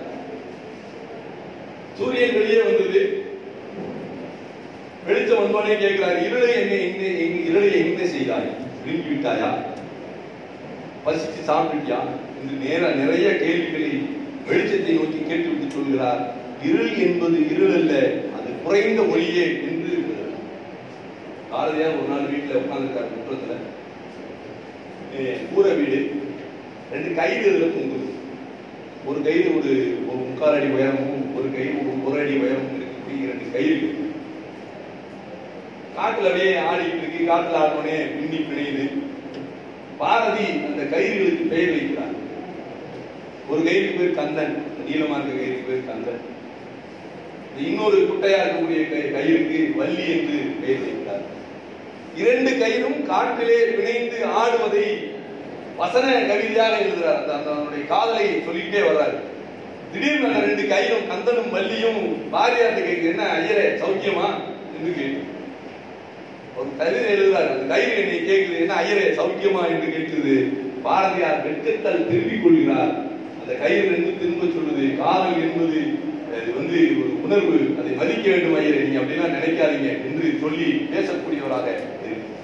சூரியன் வெளியே வந்தது, வெளிச்சம் வந்தோடனே கேட்கிறார், இருளை என்ன செய்தாய், விழுங்கி விட்டாயா, பசிச்சு சாப்பிட்டியா என்று நிறைய கேள்விகளை வெளிச்சத்தை நோக்கி கேட்டுவிட்டு சொல்கிறார். இருள் என்பது இருள் அல்ல, அது குறைந்த ஒளியே என்று. பாரதியார் ஒரு நாள் வீட்டில் உட்கார்ந்துருக்காரு, குற்றத்துல கூரை வீடு, 2 கயிறு இதுல தொங்குது. ஒரு கயிறு ஒரு 3/4 அடி உயரமும், ஒரு கயிறு 1 அடி உயரமும் இருக்கக்கூடிய 2 கயிறு. காட்டுல அப்படியே ஆடிட்டு இருக்கு. காட்டுல ஆடனே பின்னி பிணையுது. பாரதி அந்த கயிறுகளுக்கு பெயர் வைக்கிறார். ஒரு கயிறுக்கு பேர் கந்தன், நீளமா இருக்க கயிறுக்கு பேர் கந்தன். இன்னொரு குட்டையா இருக்கக்கூடிய கயிறுக்கு வள்ளி என்று பெயர் வைக்கிறார். 2 கயிறும் காட்டிலே பிணைந்து ஆடுவதை வசன கவிதையாக எழுதுறார். அதனுடைய காதலை சொல்லிக்கிட்டே வர்றாரு. திடீர்னு 2 கயிறும் கந்தனும் வள்ளியும் பாரதியார்ட்ட கேட்குது, என்ன ஐயரே சௌக்கியமா என்று கேட்டு ஒரு கவிதை எழுதுறாரு. அந்த கயிறு என்னை கேட்குது, என்ன ஐயரே சௌக்கியமா என்று கேட்குது. பாரதியார் வெட்கத்தால் திரும்பிக் கொள்கிறார். அந்த கயிறு 2 திரும்ப சொல்லுது, காதல் என்பது அது ஒரு உணர்வு, அதை மதிக்க வேண்டும் ஐயரே, நீங்க அப்படிலாம் நினைக்காதீங்க என்று சொல்லி பேசக்கூடியவராக இருக்கு.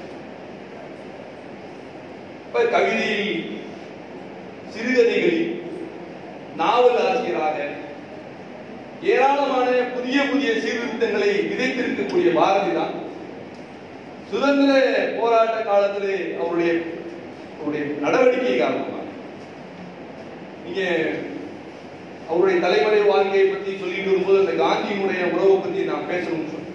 கவிதையில், சிறுகதைகளில், நாவல் ஆசிரியராக ஏராளமான புதிய புதிய சீர்திருத்தங்களை விதைத்திருக்கக்கூடிய பாரதி தான் சுதந்திர போராட்ட காலத்திலே அவருடைய நடவடிக்கை காரணமாக, நீங்க அவருடைய தலைமுறை வாழ்க்கையை பற்றி சொல்லிட்டு வரும்போது அந்த காந்தியினுடைய உறவை பற்றி நான் பேசணும்னு சொன்னேன்.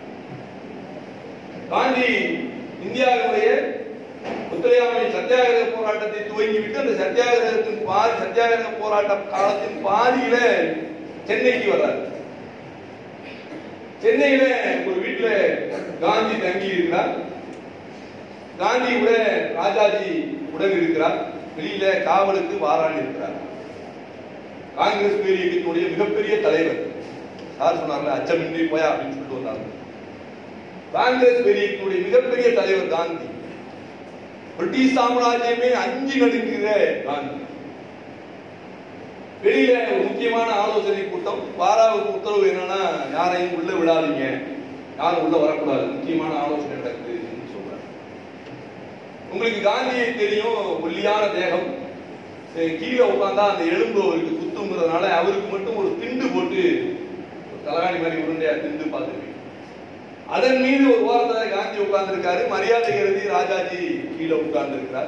காந்தி இந்தியாவுடைய ஒத்துழையாமை சத்தியாகிரக போராட்டத்தை துவங்கிவிட்டு அந்த சத்தியாகிரக போராட்ட காலத்தின் பாதியில சென்னைக்கு வர்றாரு. சென்னையில ஒரு வீட்டுல காந்தி தங்கி இருக்கிறார். காந்தி கூட ராஜாஜி உடன் இருக்கிறார். வெளியில காவலுக்கு வாரான் இருக்கிறார். காங்கிரஸ் இயக்கத்தினுடைய மிகப்பெரிய தலைவர், யார் சொன்னார்ல, அச்சமின்றி போயா அப்படின்னு சொல்லிட்டு வந்தாங்க. காங்கிரஸ் இயக்கத்தினுடைய மிகப்பெரிய தலைவர் காந்தி. பிரிட்டிஷ் சாம்ராஜ்யமே அஞ்சு நடுங்குகிற காந்தி. வெளியில ஒரு முக்கியமான ஆலோசனை கூட்டம். பாராவுக்கு உத்தரவு என்னன்னா, யாரையும் உள்ள விடாதீங்க, யாரும் உள்ள வரக்கூடாது, முக்கியமான ஆலோசனை நடக்குதுன்னு சொல்றாரு. உங்களுக்கு காந்தியை தெரியும், ஒல்லியான தேகம், கீழே உட்கார்ந்தா அந்த எலும்பு அவருக்கு குத்துங்கிறதுனால அவருக்கு மட்டும் ஒரு திண்டு போட்டு, தலகாணி மாதிரி உருண்டையா திண்டு பார்த்துருக்கீங்க. அதன் மீது ஒரு ஓரத்தில் காந்தி உட்கார்ந்து இருக்காரு. மரியாதை கருதி ராஜாஜி கீழே உட்கார்ந்து இருக்கிறார்.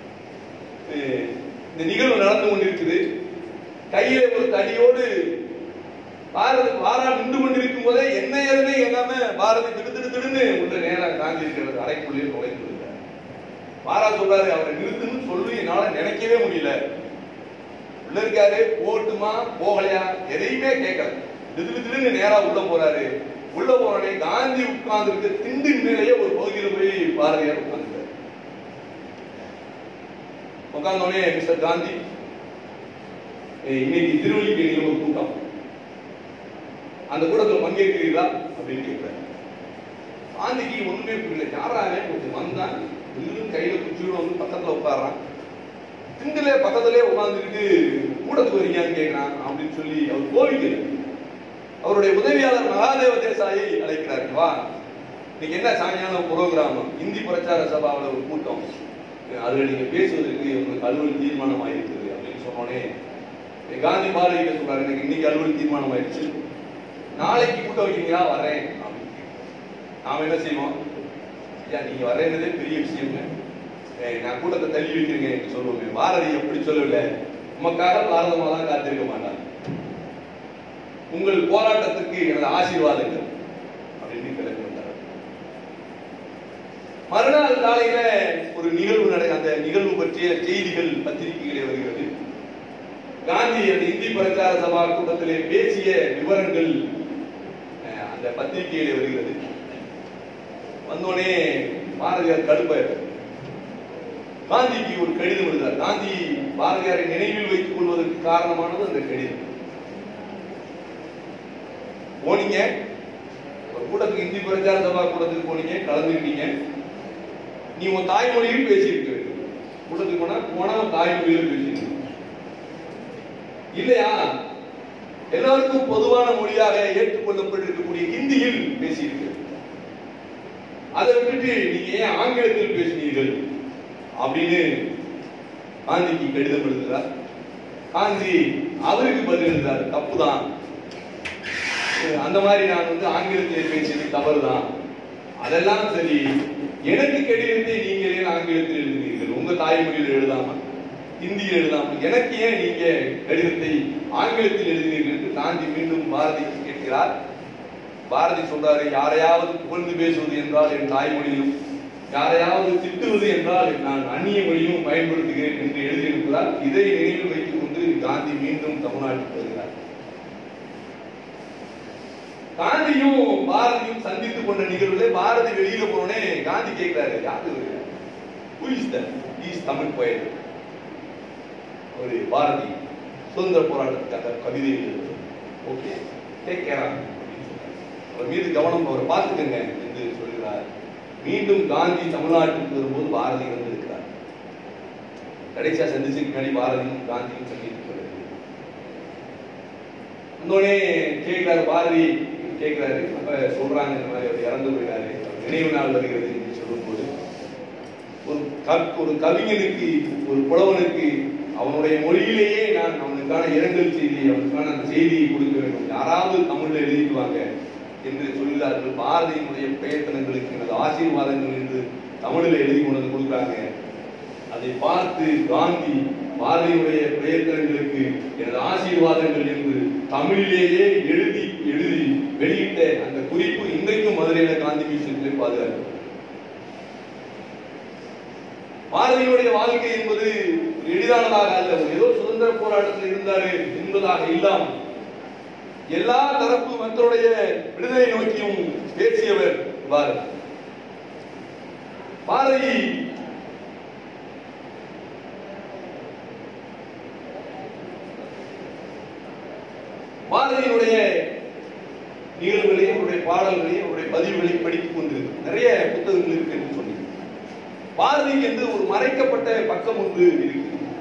இந்த நிகழ்வு நடந்து கொண்டிருக்குது. கையில ஒரு தடியோடு பாரதி நின்று கொண்டிருக்கும் போதே என்ன ஏதுனே எல்லாம பாரதி திடுன்னு உள்ள நேரம் காந்தி இருக்கிறது அறைக்குள்ளே நுழைந்து இருக்கிறார். பாரதி சொல்றாரு, அவரை நிறுத்துன்னு சொல்லி என்னால நினைக்கவே முடியல. உள்ள இருக்காரு, போட்டுமா போகலையா எதையுமே கேட்கல. திடுன்னு நேரா உள்ள போறாரு. உள்ள போனே காந்தி உட்கார்ந்து இருக்க திண்டு மேலேயே ஒரு பகுதியில் போய் பாரதியார் உட்கார்ந்துட்டார். உட்கார்ந்தோடனே, மிஸ்டர் காந்தி, இன்னைக்கு திருவள்ளிக்கேணியில் ஒரு கூட்டம், அந்த கூட்டத்தில் பங்கேற்கிறீர்களா அப்படின்னு கேட்கிறார். காந்திக்கு ஒண்ணுமே புரியல. யாராவே கொஞ்சம் வந்தான், இன்னும் கையில குச்சியோட வந்து பக்கத்துல உட்காடுறான், திண்டிலே பக்கத்திலே உட்கார்ந்துக்கிட்டு கூட்டத்துக்கு வரீங்கன்னு கேட்கிறான் அப்படின்னு சொல்லி அவர் கோவிக்கல. அவருடைய உதவியாளர் மகாதேவ தேசாயை அழைக்கிறார். வா, இன்னைக்கு என்ன சாயங்காலம் புரோகிராம், இந்தி பிரச்சார சபாவில் ஒரு கூட்டம், அதுல நீங்க பேசுவதற்கு உங்களுக்கு அலுவல் தீர்மானம் ஆயிருக்குது அப்படின்னு சொன்னோடனே காந்தி பாரதிய சொல்றாரு, எனக்கு இன்னைக்கு அலுவல் தீர்மானம் ஆயிடுச்சு, நாளைக்கு கூட்டம் வைக்கிறீங்களா? வரேன் அப்படின்னு. நாம என்ன செய்வோம்? ஐயா நீங்க வரேன்னதே பெரிய விஷயங்க, நான் கூட்டத்தை தள்ளி வைக்கிறீங்க என்று சொல்லுவோமே. பாரதி எப்படி சொல்லல, உமக்காக பாரதமா தான் காத்திருக்க மாட்டாங்க, உங்கள் போராட்டத்திற்கு எனது ஆசீர்வாதங்கள் அப்படின்னு கிளம்பி வந்தார். மறுநாள் காலையில ஒரு நிகழ்வு அந்த நிகழ்வு பற்றிய செய்திகள் பத்திரிகைகளே வருகிறது. காந்தி அந்த இந்தி பிரச்சார சபா கூட்டத்திலே பேசிய விவரங்கள் அந்த பத்திரிகையிலே வருகிறது. வந்தோடனே பாரதியார் கடுப்பாயிரு. காந்திக்கு ஒரு கடிதம் எழுதார். காந்தி பாரதியாரை நினைவில் வைத்துக் கொள்வதற்கு காரணமானது அந்த கடிதம். போனீங்க ஒரு கூட்டத்துக்கு, இந்தி பிரச்சார சபா கூட்டத்துக்கு போனீங்க, கலந்துக்கிட்டீங்க, நீ உன் தாய்மொழியில் பேசியிருக்க வேண்டும். கூட்டத்துக்கு போனா தாய்மொழியில் பேசியிருக்க இல்லையா? எல்லாருக்கும் பொதுவான மொழியாக ஏற்றுக்கொள்ளப்பட்டிருக்கக்கூடிய ஹிந்தியில் பேசியிருக்க. அதை விட்டுட்டு நீங்க ஏன் ஆங்கிலத்தில் பேசினீர்கள் அப்படின்னு காந்திக்கு கடிதம் எழுதுகிறார். காந்தி அவருக்கு பதில் எழுதுறார், தப்புதான், அந்த மாதிரி நான் வந்து ஆங்கிலத்தில் பேசியது தவறுதான், அதெல்லாம் சரி, எனக்கு கடிதத்தை நீங்களே ஆங்கிலத்தில் எழுதுவீர்கள், உங்க தாய்மொழியில் எழுதாம ஹிந்தியில் எழுதாமல் எனக்கு ஏன் நீங்க கடிதத்தை ஆங்கிலத்தில் எழுதினீர்கள் என்று காந்தி மீண்டும் பாரதிக்கு கேட்கிறார். பாரதி சொல்றாரு, யாரையாவது புகழ்ந்து பேசுவது என்றால் என் தாய்மொழியிலும், யாரையாவது திட்டுவது என்றால் நான் அந்நிய மொழியும் பயன்படுத்துகிறேன் என்று எழுதியிருக்கிறார். இதை நினைவில் வைத்துக் கொண்டு காந்தி மீண்டும் தமிழ்நாட்டுக்கு வருகிறார். காந்தியும் பாரதியும் சந்தித்துக் கொண்ட நிகழ்வுல பாரதி வெளியில போனே காந்தி கேட்கிறாரு, யாரு தமிழ் போயட்? ஒரு பாரதி சுதந்திர போராட்டத்துக்காக கவிதை எழுதுவது, ஓகே டேக் கேர், அவர் மீது கவனம், அவர் பார்த்துக்கங்க என்று சொல்கிறார். மீண்டும் காந்தி தமிழ்நாட்டுக்கு வரும்போது பாரதி வந்திருக்கிறார். கடைசியா சந்திச்சுக்கு முன்னாடி பாரதியும் காந்தியும் சந்தித்து வந்தோடனே கேட்கிறாரு, பாரதி கேட்கிறாரு, அப்ப சொல்றாங்க இந்த மாதிரி அவர் இறந்து போயிட்டாரு, நினைவு நாள் வருகிறது என்று சொல்லும்போது, ஒரு கவிஞனுக்கு, ஒரு புலவனுக்கு அவனுடைய மொழியிலேயே நான் அவனுக்கான இரங்கல் செய்தி, அவனுக்கான அந்த செய்தியை கொடுக்க வேண்டும், யாராவது தமிழ்ல எழுதிக்குவாங்க என்று சொல்கிறார்கள். பாரதியினுடைய பிரயத்தனங்களுக்கு எனது ஆசீர்வாதங்கள் என்று தமிழில் எழுதி கொண்டு கொடுக்குறாங்க. அதை பார்த்து காந்தி பாரதியுடைய பிரயத்தனங்களுக்கு எனது ஆசீர்வாதங்கள் என்று தமிழிலேயே எழுதி வெளியிட்ட அந்த குறிப்பு இன்றைக்கும் மதுரையில காந்தி மியூசியத்திலே பாதுகாப்பு. பாரதியுடைய வாழ்க்கை என்பது எளிதானதாக அல்ல, ஏதோ சுதந்திர போராட்டத்தில் இருந்தாரு என்பதாக இல்லாமல் எல்லா தரப்பு மக்களுடைய விடுதலை நோக்கியும் பேசியவர் பாரதி. பாரதியினுடைய நிகழ்வுகளையும் அவருடைய பாடல்களையும் அவருடைய பதிவுகளையும் படித்துக் கொண்டிருக்கு. நிறைய புத்தகங்கள் இருக்கு என்று சொன்னீங்க. பாரதிக்கு என்று ஒரு மறைக்கப்பட்ட பக்கம் ஒன்று இருக்கு.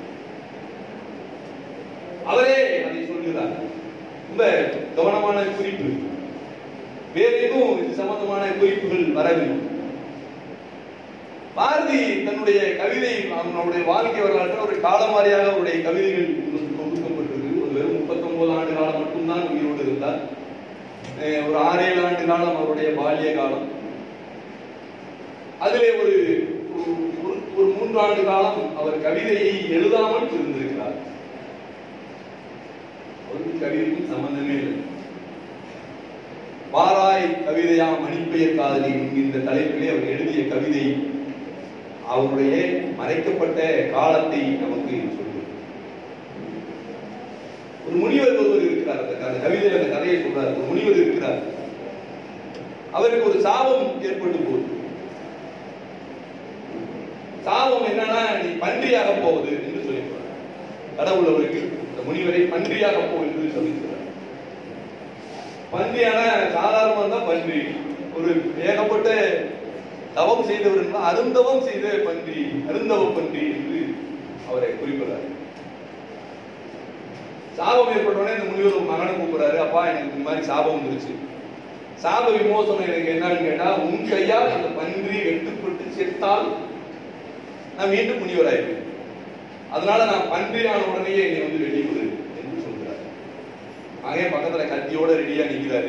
அவரே அதை சொல்கிறார். ரொம்ப கவனமான குறிப்பு, வேற எதுவும் இது சம்பந்தமான குறிப்புகள் வரவில்லை. பாரதி தன்னுடைய கவிதை, அவனுடைய வாழ்க்கை வரலாற்று அவருடைய காலமாரியாக அவருடைய கவிதைகள் தொகுக்கப்பட்டிருக்கு. ஒரு வெறும் 39 ஆண்டு காலம் மட்டும்தான் உயிரோடு இருந்தார். ஒரு 6-7 ஆண்டு காலம் அவருடைய பால்ய காலம். அதிலே ஒரு 3 ஆண்டு காலம் அவர் கவிதையை எழுதாமல் இருந்திருக்கிறார். கவிதைக்கும் சம்பந்தமே இல்லை. பாராய் கவிதையா மணிப்பெயர் காதலி என்கின்ற தலைப்பிலே அவர் எழுதிய கவிதை அவருடைய மறைக்கப்பட்ட காலத்தை நமக்கு சொல்லுது. ஒரு முனிவர் ஒருவர் இருக்கிறார், அந்த கவிதையில் அந்த கதையை சொல்றார். ஒரு முனிவர் இருக்கிறார், அவருக்கு ஒரு சாபம் ஏற்பட்டு போகுது. சாபம் என்னன்னா, நீ பன்றியாக போவது என்று சொல்லியிருக்கிறார். கடவுள் அவருக்கு இந்த முனிவரை பன்றியாக போ என்று சொல்லியிருக்கிறார். பன்றியான சாதாரணமா தான் பன்றி. ஒரு ஏகப்பட்ட தவம் செய்தவர் அருந்தவம் செய்த பன்றி, அருந்தவ பன்றி என்று அவரை குறிப்பிடுறாரு. சாபம் ஏற்பட்டோடனே இந்த முனிவர் மகனை கூப்பிடுறாரு. அப்பா, எனக்கு இந்த மாதிரி சாபம் வந்துருச்சு. சாப விமோசனம் எனக்கு என்னன்னு கேட்டா, உன் கையால் அந்த பன்றி வெட்டுப்பட்டு செத்தால் நான் மீண்டும் முனிவராயிருப்பேன். அதனால நான் பன்றியான உடனேயே என்னை வந்து வெட்டி கொடு என்று சொல்கிறார். ஆகவே பக்கத்துல கத்தியோட ரெடியா நிற்கிறாரு.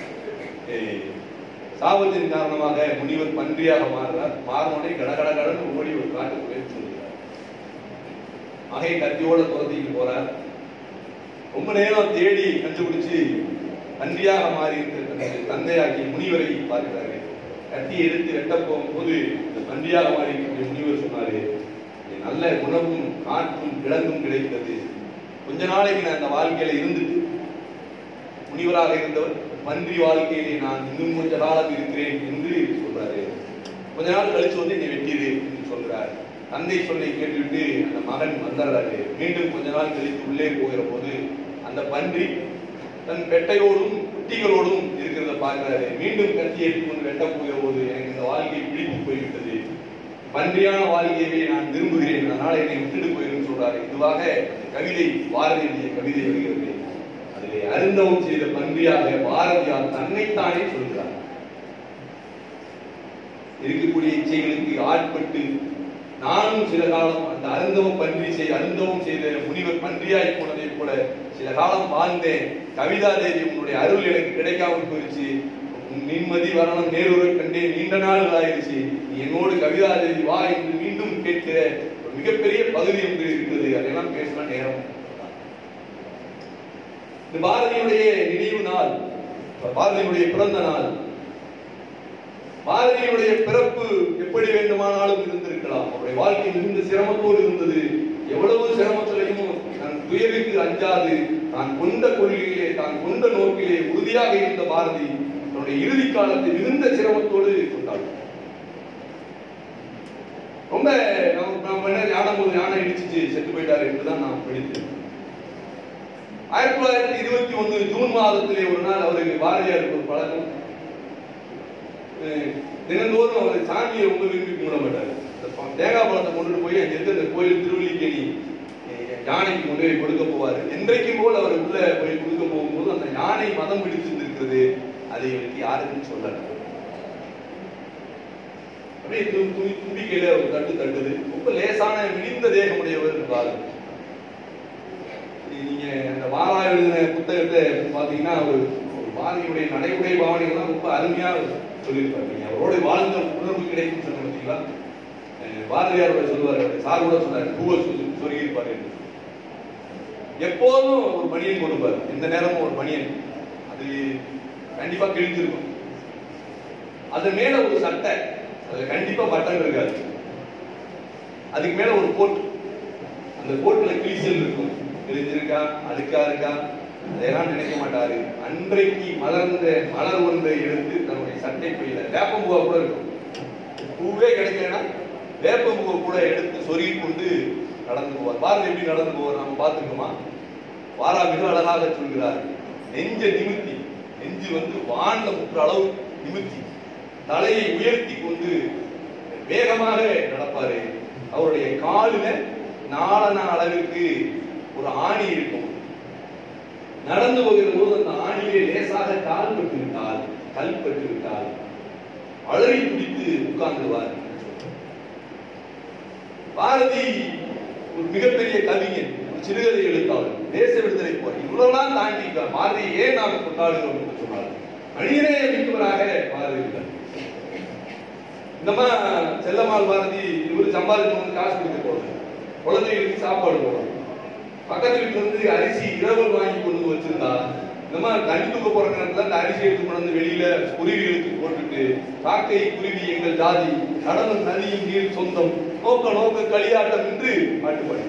சாபத்தின் காரணமாக முனிவர் பன்றியாக மாறுறார். மாறினோடனே கடகடகடன்னு ஓடி ஒரு காட்டுக்குள்ளே சொல்கிறார். ஆகவே கத்தியோட துரத்திட்டு போறார். ரொம்ப நேரம் தேடி கண்டுபிடிச்சு பன்றியாக மாறி இருக்கிற தந்தையாகிய முனிவரை பார்க்கிறாரு. கத்தியை எடுத்து வெட்ட போகும்போது இந்த பன்றியாக மாறி இருக்கக்கூடிய முனிவர் சொன்னாரு, நல்ல உணவும் காற்றும் கிழங்கும் கிடைத்தது. கொஞ்ச நாளைக்கு நான் அந்த வாழ்க்கையில இருந்துட்டு முனிவராக இருந்தவர் பன்றி வாழ்க்கையிலே நான் இன்னும் கொஞ்ச காலம் இருக்கிறேன் என்று சொல்றாரு. கொஞ்ச நாள் கழிச்சு வந்து என்னை வெட்டிடு என்று சொல்றார். தந்தை சொல்லை கேட்டுவிட்டு அந்த மகன் வந்துடுறாரு. மீண்டும் கொஞ்ச நாள் கழித்து உள்ளே போகிற போது அந்த பன்றி தன் பெட்டையோடும் குட்டிகளோடும் இருக்கிறத பார்க்கிறாரு. மீண்டும் கத்தி எடுத்துக்கொண்டு வெட்ட போகிற போது எனக்கு இந்த வாழ்க்கை பிடித்து போய்விட்டது, பன்றியான வாழ்க்கையை நான் விரும்புகிறேன், அதனால என்னை விட்டுட்டு போயிருந்து சொல்றாரு. இதுவாக கவிதை, பாரதியுடைய கவிதை வருகிறது. அதிலே அருந்தவம் செய்த பன்றியாக பாரதியார் தன்னைத்தானே சொல்கிறார். இருக்கக்கூடிய இச்சைகளுக்கு ஆட்பட்டு நானும் சில காலம் அந்த அருந்தவம் செய்த முனிவர் பன்றியாய் போனதை போல சில காலம் வாழ்ந்தேன். கவிதா தேவி, உன்னுடைய அருள் எனக்கு கிடைக்காமல் போயிடுச்சு. நிம்மதி வரணும் நேருரை கண்டேன், நீண்ட நாள் ஆயிடுச்சு. நீ என்னோடு கவிதா தேவி வா என்று மீண்டும் கேட்கிற ஒரு மிகப்பெரிய பகுதி ஒன்று இருக்கிறது. அதெல்லாம் பேசலாம் நேரம். இந்த பாரதியுடைய நினைவு நாள், பாரதியுடைய பிறந்த நாள். பாரதியுடைய பிறப்பு எப்படி வேண்டுமானாலும் இருந்திருக்கலாம். அவருடைய வாழ்க்கை மிகுந்த சிரமத்தோடு இருந்தது. எவ்வளவு சிரமத்திலையும் நான் துயருக்கு அஞ்சாது தான் கொண்ட கொள்கையிலே, தான் கொண்ட நோக்கிலே உறுதியாக இருந்த பாரதி தன்னுடைய இறுதி காலத்தை மிகுந்த சிரமத்தோடு கொண்டாள். ரொம்ப யானை இடிச்சிச்சு செத்து போயிட்டாரு என்றுதான் நான் படித்தேன். 1921 ஜூன் மாதத்திலே ஒரு நாள் அவருக்கு பாரதியாருக்கு ஒரு பழக்கம். தினந்தோறும் அவர் சாமியை ரொம்ப விரும்பி கும்பிட மாட்டார். தேங்காய் பழத்தை கொண்டு போய் அங்க இருக்க அந்த கோயில் திருவள்ளிக்கேணி யானைக்கு கொண்டு போய் கொடுக்க போவார். என்றைக்கும் போல் அவர் உள்ள போய் கொடுக்க போகும்போது அந்த யானை மதம் பிடிச்சிருந்திருக்கிறது. அதை எனக்கு யாருக்குன்னு சொல்லல. அப்படியே தும்பிக்கையில ஒரு தட்டுது. ரொம்ப லேசான விழிந்த தேகமுடையவர் என்றால் நீங்க அந்த வாரா எழுதின புத்தகத்தை பாத்தீங்கன்னா ஒரு பாரதியுடைய நடைமுறை பாவனைகள்லாம் ரொம்ப அருமையா சொல்லியிருப்பாரு. நீங்க அவரோட வாழ்ந்த உணர்வு கிடைக்கும் சொல்ல பார்த்தீங்களா? பாரதியாரோட சொல்லுவார், சார் கூட சொன்னார், சொல்லியிருப்பாரு. எப்போதும் ஒரு பனியன் கொடுப்பார், எந்த நேரமும் ஒரு பனியன். அது கண்டிப்பா கிழிஞ்சிருக்கும். அது மேல ஒரு சட்டை, அதுல கண்டிப்பா பட்டன் இருக்காது. அதுக்கு மேல ஒரு கோட், அந்த கோட்ல கிழிச்சல் இருக்கும். கிழிஞ்சிருக்கா, அழுக்கா இருக்கா, அதெல்லாம் நினைக்க மாட்டாரு. அன்றைக்கு மலர்ந்த மலர் ஒன்றை எடுத்து தன்னுடைய சட்டை பையில, வேப்பம்பூவா கூட இருக்கும், பூவே கிடைக்கலன்னா வேப்பம்பூவை கூட எடுத்து சொருகி கொண்டு நடந்து போவார். பாரதி எப்படி நடந்து போவார் நம்ம பார்த்துக்கோமா? வாரா மிக அழகாக சொல்கிறார். நெஞ்ச நிமித்தி, நெஞ்சு வான்ல முற்ற அளவு நிமித்தி தலையை உயர்த்தி கொண்டு வேகமாக நடப்பாரு. அவருடைய காலில நாளன அளவிற்கு ஒரு ஆணி இருக்கும். நடந்து போகிற போது அந்த ஆணிலே லேசாக கால் பட்டு விட்டால் அலறி பிடித்து உட்கார்ந்துவார். பாரதி ஒரு மிகப்பெரிய கவிஞன், ஒரு சிறுகதை எழுத்தாளர், தேச விடுதலை போர், இவ்வளவுதான் தாண்டி பாரதியை ஏன் நாம் கொண்டாடுகிறோம் என்று சொன்னார். மனிதநேய மிக்கவராக பாரதி இருந்தார். இந்தமா செல்லம்மாள் பாரதி இவரு சம்பாதிச்சு காசு கொடுக்க போறது, குழந்தைகளுக்கு சாப்பாடு போடணும், பக்கத்து வீட்டுல இருந்து அரிசி இரவல் வாங்கி கொண்டு வச்சிருந்தா இந்த மாதிரி தண்ணி தூக்க போற நேரத்துல அந்த அரிசி எடுத்து கொண்டு வெளியில குருவிகளுக்கு போட்டுட்டு, காக்கை குருவி எங்கள் ஜாதி, கடலும் நதியும் நீர் சொந்தம், நோக்க நோக்க களியாட்டம் என்று பாட்டுப்பாடு.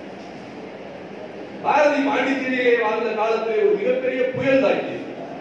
பாரதி பாண்டிச்சேரியிலே வாழ்ந்த காலத்திலே ஒரு மிகப்பெரிய புயல் தாக்கி,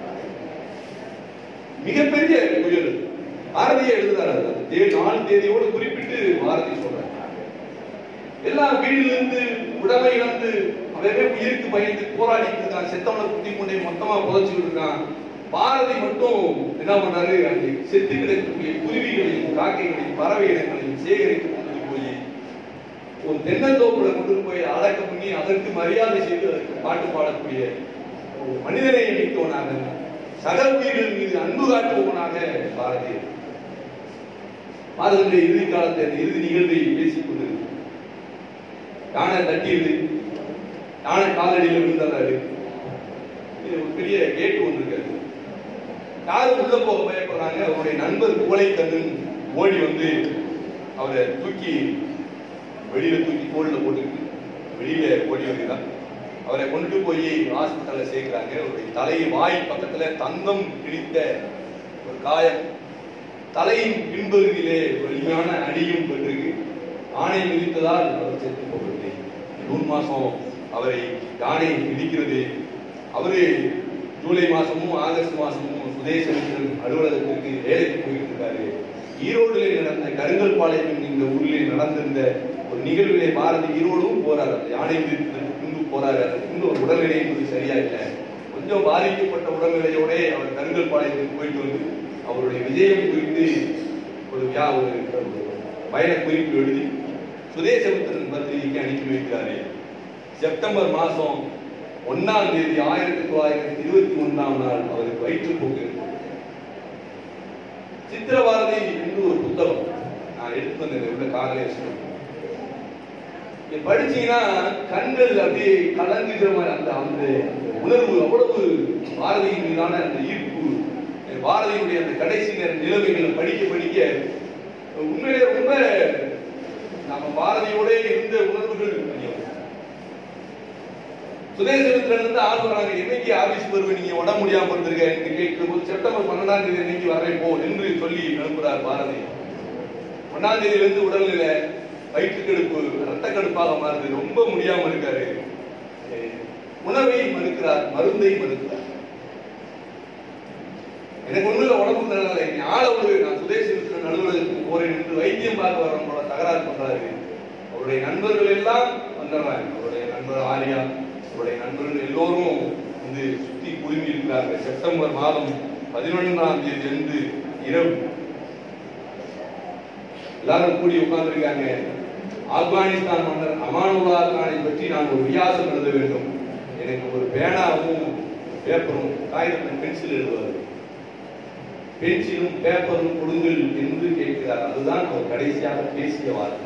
மிகப்பெரிய புயல். பாரதியை எழுதுறாரு, 4 தேதியோடு குறிப்பிட்டு பாரதி சொல்றாரு. எல்லாம் வீட்டிலிருந்து உடமை இழந்து அவரே உயிருக்கு பயந்து போராடிட்டு இருக்கான். செத்தவனை குத்தி கொண்டே மொத்தமா புதைச்சுட்டு இருக்கான். பாரதி மட்டும் என்ன பண்றாரு, அங்கே செத்து கிடக்கக்கூடிய குருவிகளையும் காக்கைகளையும் பறவை இனங்களையும் சேகரித்து கொண்டு போய் ஒரு தென்னந்தோப்புல கொண்டு போய் அடக்கம் பண்ணி அதற்கு மரியாதை செய்து அதற்கு பாட்டு பாடக்கூடிய மனிதனை இணைத்தவனாக, சக உயிர்கள் மீது அன்பு காட்டுபவனாக பாரதி. பாரதியுடைய இறுதி காலத்தை, அந்த இறுதி நிகழ்வை பேசிக் கொண்டு யானை தட்டியது, யானை காலடியில் விழுந்தாரு. ஒரு பெரிய கேட்டு ஒன்று இருக்காது, யாரும் உள்ள போக பயப்படுறாங்க. அவருடைய நண்பர் கோலை கண்ணன் ஓடி வந்து அவரை தூக்கி வெளியில தூக்கி தோல்ல போட்டுக்கிட்டு வெளியில ஓடி வருகிறார். அவரை கொண்டு போய் ஹாஸ்பிட்டல்ல சேர்க்கிறாங்க. அவருடைய தலையை வாய் பக்கத்துல தங்கம் கிழித்த ஒரு காயம், தலையின் பின்பகுதியிலே வலிமையான அடியும் பெற்றிருக்கு. ஆணை மிதித்ததால் அவர் செத்து போகவில்லை. ஜூன் மாசம் அவரை யானை மிதிக்கிறது. அவரு ஜூலை மாசமும் ஆகஸ்ட் மாசமும் சுதேசமித்திரன் அலுவலகத்திற்கு வேலைக்கு போயிட்டு இருக்காரு. ஈரோடுல நடந்த கருங்கல் பாளையம் என்கிற ஊரில் நடந்திருந்த ஒரு நிகழ்விலே பாரதி ஈரோடும் போறாரு. அந்த யானை மிதித்து போறாரு. இன்னும் உடல்நிலை என்பது சரியா இல்லை, கொஞ்சம் பாதிக்கப்பட்ட உடல்நிலையோட அவர் கருங்கல் பாளையத்துக்கு போயிட்டு வந்து அவருடைய விஜயம் குறித்து ஒரு பயண குறிப்பு எழுதி சுதேசமித்திரன் பத்திரிகைக்கு அனுப்பி வைக்கிறாரு. செப்டம்பர் மாசம் 1ஆம் தேதி 1921ஆம் நாள் அவருக்கு வயிற்றுப்போக்கு. சித்திரபாரதி என்று ஒரு புத்தகம் நான் எடுத்து வந்தேன், உள்ள காதலே படிச்சீங்கன்னா கண்கள் அப்படியே கலங்குகிற மாதிரி அந்த அந்த உணர்வு, அவ்வளவு பாரதியின் மீதான அந்த ஈர்ப்பு, பாரதியுடைய அந்த கடைசி நேர நிலைமைகளை படிக்க படிக்க உண்மையிலே ரொம்ப நம்ம பாரதியோட இருந்த உணர்வுகள். சுதேசமித்திரன் வந்து ஆள்றாங்க, என்னைக்கு ஆபீஸ் வருவேன், நீங்க உடம்பு முடியாம இருந்திருக்க என்று கேட்கும் போது செப்டம்பர் 12ஆம் தேதி இன்னைக்கு வரேன் போ என்று சொல்லி அனுப்புறார் பாரதி. 1ஆம் தேதியிலிருந்து உடல்நிலை வயிற்றுக்கடுப்பு ரத்த கடுப்பாக மாறுது, ரொம்ப முடியாம இருக்காரு. உணவை மறுக்கிறார், மருந்தை மறுக்கிறார். எனக்கு ஒண்ணுல உடம்பு தரல, நான் சுதேசமித்திரன் அலுவலகத்துக்கு போறேன் என்று வைத்தியம் பார்க்க வரவங்களோட தகராறு பண்றாரு. அவருடைய நண்பர்கள் எல்லாம் வந்துடுறாங்க. அவருடைய நண்பர் ஆரியா, அவருடைய நண்பர்கள் எல்லோரும் வந்து சுத்தி குழுமி இருக்கிறார்கள். செப்டம்பர் மாதம் 11ஆம் தேதி அன்று இரவு எல்லாரும் கூடி உட்கார்ந்திருக்காங்க. ஆப்கானிஸ்தான் மன்னர் அமானுல்லா கானை பற்றி நான் ஒரு வியாசம் எழுத வேண்டும், எனக்கு ஒரு பேனாவும் பேப்பரும் காகிதம் பென்சில் எழுதுவார், பென்சிலும் பேப்பரும் கொடுங்கள் என்று கேட்கிறார். அதுதான் அவர் கடைசியாக பேசிய வார்த்தை.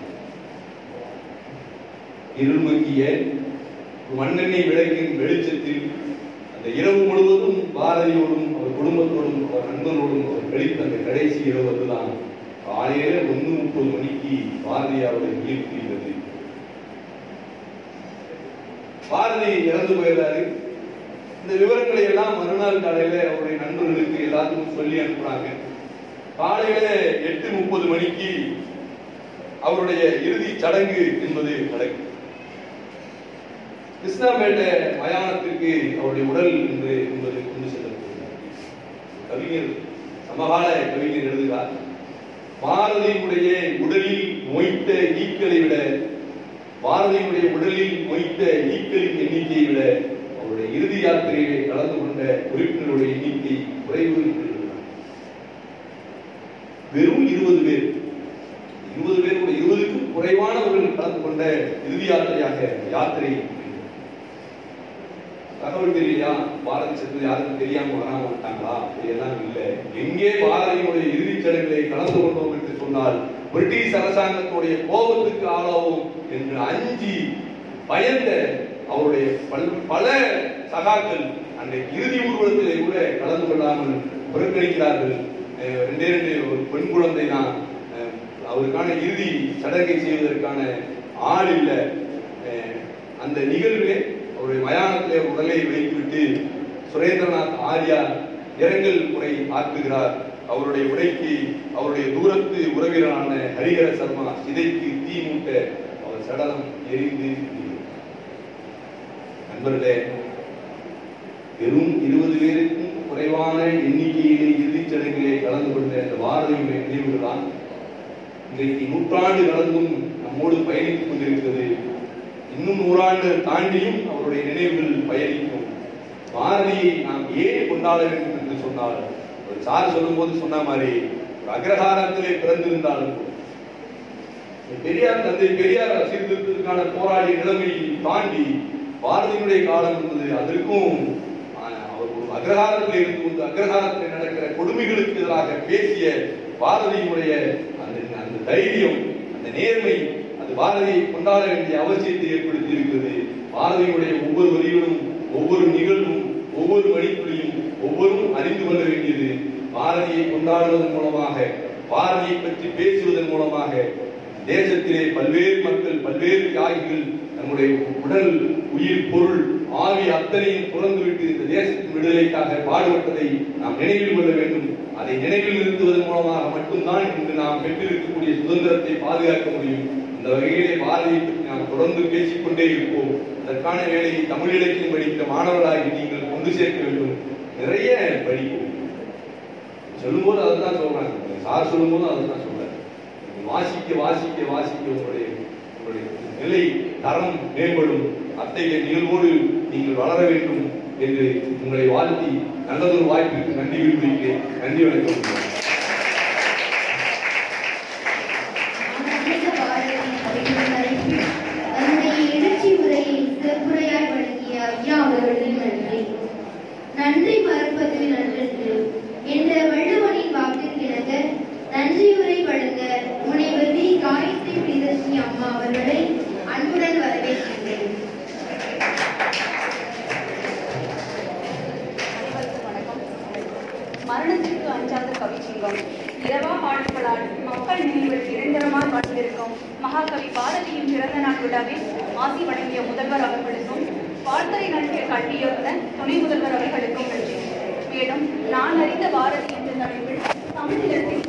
இருள்மங்கிய மண்ணெண்ணெய் விளக்கின் வெளிச்சத்தில் அந்த இரவு முழுவதும் பாரதியோடும் அவர் குடும்பத்தோடும் அவர் நண்பர்களோடும் அவர் கழித்த அந்த கடைசி இரவு அதுதான். காலையில 1:30 மணிக்கு பாரதியாருடைய உயிர் பிரிந்தது. பாரதி இறந்து போயிடுறாரு. இந்த விவரங்களை எல்லாம் மறுநாள் காலையில அவருடைய நண்பர்களுக்கு எல்லாத்துக்கும் சொல்லி அனுப்புறாங்க. காலையில 8:30 மணிக்கு அவருடைய இறுதி சடங்கு என்பது நடக்கும். கிருஷ்ணாபேட்டை மயானத்திற்கு அவருடைய உடல் என்பது கொண்டு செல்லப்படுகிறது. கவிஞர், சமகால கவிஞர் எழுதுகிறார், பாரதியுடைய உடலில் மொய்த்த ஈக்களை விட, பாரதியுடைய உடலில் மொய்த்த ஈக்களின் எண்ணிக்கையை விட அவருடைய இறுதி யாத்திரையிலே கலந்து கொண்ட உறுப்பினருடைய எண்ணிக்கை குறைவு என்று எழுதினார். வெறும் 20 பேர், 20 பேர், 20க்கும் குறைவானவர்கள் கலந்து கொண்ட இறுதி யாத்திரையாக யாத்திரை. தகவல் தெரியலையா, பாரதி செத்து யாருக்கும் தெரியாம வராம விட்டாங்களா? இதெல்லாம் இல்லை. எங்கே பாரதியுடைய இறுதிச் சடங்குகளை கலந்து கொண்டோம் என்று சொன்னால் பிரிட்டிஷ் அரசாங்கத்துடைய கோபத்துக்கு ஆளாவும் என்று அஞ்சி பயந்த அவருடைய பல சகாக்கள் அந்த இறுதி ஊர்வலத்திலே கூட கலந்து கொள்ளாமல் புறக்கணிக்கிறார்கள். 2 ஒரு பெண் குழந்தை தான், அவருக்கான இறுதி சடங்கை செய்வதற்கான ஆள் இல்லை. அந்த நிகழ்விலே அவருடைய மயானத்திலே உடலை வைத்துவிட்டு சுரேந்திரநாத் ஆர்யா இரங்கல் உரை ஆற்றுகிறார். அவருடைய உரைக்கு அவருடைய தூரத்து உறவினரான ஹரிஹர சர்மா சிதைக்கு தீ மூட்ட அவர் சடலம் எரிந்து. நண்பர்களே, வெறும் 20 பேருக்கும் குறைவான எண்ணிக்கையிலே இறுதிச் சடங்கிலே கலந்து கொண்ட அந்த பாரதியுடைய நினைவுகள் தான் இன்றைக்கு நூற்றாண்டு கடந்தும் நம்மோடு பயணித்துக் கொண்டிருக்கிறது. இன்னும் 100 ஆண்டு தாண்டியும் அவருடைய நினைவுகள் பயணிக்கும். பாரதியை நாம் ஏன் கொண்டாட வேண்டும் என்று சொன்னால், ஒரு சார் சொல்லும் போது சொன்ன மாதிரி ஒரு அக்ரஹாரத்திலே பிறந்திருந்தாலும் பெரியார் தந்தை பெரியார் சீர்திருத்தத்திற்கான போராடிய நிலைமையை தாண்டி பாரதியினுடைய காலம் என்பது அதற்கும் அவர் ஒரு அக்ரஹாரத்தில் இருந்து கொண்டு அக்ரஹாரத்தில் நடக்கிற கொடுமைகளுக்கு எதிராக பேசிய பாரதியினுடைய அந்த தைரியம், அந்த நேர்மை, அது பாரதியை கொண்டாட வேண்டிய அவசியத்தை ஏற்படுத்தி இருக்கிறது. பாரதியினுடைய ஒவ்வொரு வரிகளும், ஒவ்வொரு நிகழ்வும், ஒவ்வொரு மணித்துளியும் ஒவ்வொரும் அறிந்து கொள்ள வேண்டியது. பாரதியை கொண்டாடுவதன் மூலமாக, பாரதியை பற்றி பேசுவதன் மூலமாக தேசத்திலே பல்வேறு மக்கள், பல்வேறு தியாகிகள் நம்முடைய உடல், உயிர், பொருள், ஆவி அத்தனையும் துறந்துவிட்டு இந்த தேசத்தின் விடுதலைக்காக பாடுபட்டதை நாம் நினைவில் கொள்ள வேண்டும். அதை நினைவில் நிறுத்துவதன் மூலமாக மட்டும்தான் இன்று நாம் பெற்றிருக்கக்கூடிய சுதந்திரத்தை பாதுகாக்க முடியும். இந்த வகையிலே பாரதியை பற்றி நாம் தொடர்ந்து பேசிக்கொண்டே இருப்போம். அதற்கான வேலையை தமிழ் இலக்கியம் படிக்கிற மாணவர்களாகி நீங்கள் கொண்டு சேர்க்க வேண்டும். நிறைய படிக்கும். சொல்லும்போது அதை தான் சொல்றாங்க, சார் சொல்லும் போது அதை தான் சொல்றாங்க. வாசிக்க வாசிக்க வாசிக்க உங்களுடைய நிலை தரம் மேம்படும். அத்தகைய நிகழ்வோடு நீங்கள் வளர வேண்டும் என்று உங்களை வாழ்த்தி நல்லதொரு வாய்ப்பிற்கு நன்றி விரும்புகிறேன். நன்றி, வணக்கம். நன்றி மறப்பது நன்றன்று என்ற வள்ளுவனின் வாக்கிற்கிணங்க நன்றியுரை வழங்க முனைவர் வி. காயத்ரி பிரியதர்ஷினி அம்மா அவர்களை அன்புடன் வரவேற்கின்றேன். மரணத்திற்கு அஞ்சாத கவிச்சிங்கம், இரவா பாடல்களால் மக்கள் நினைவில் நிரந்தரமாய் வாழ்ந்திருக்கும் மகாகவி பாரதியின் பிறந்த நாள் விழாவில் ஆசி வழங்கிய முதல்வர் அவர்களுக்கும், வாழ்த்துறை நல்கிய கல்வி இயக்குனர் துணை முதல்வர் அவர்களுக்கும் நன்றி. மேலும் நான் அறிந்த பாரதி என்ற தலைப்பில் தமிழகத்தில்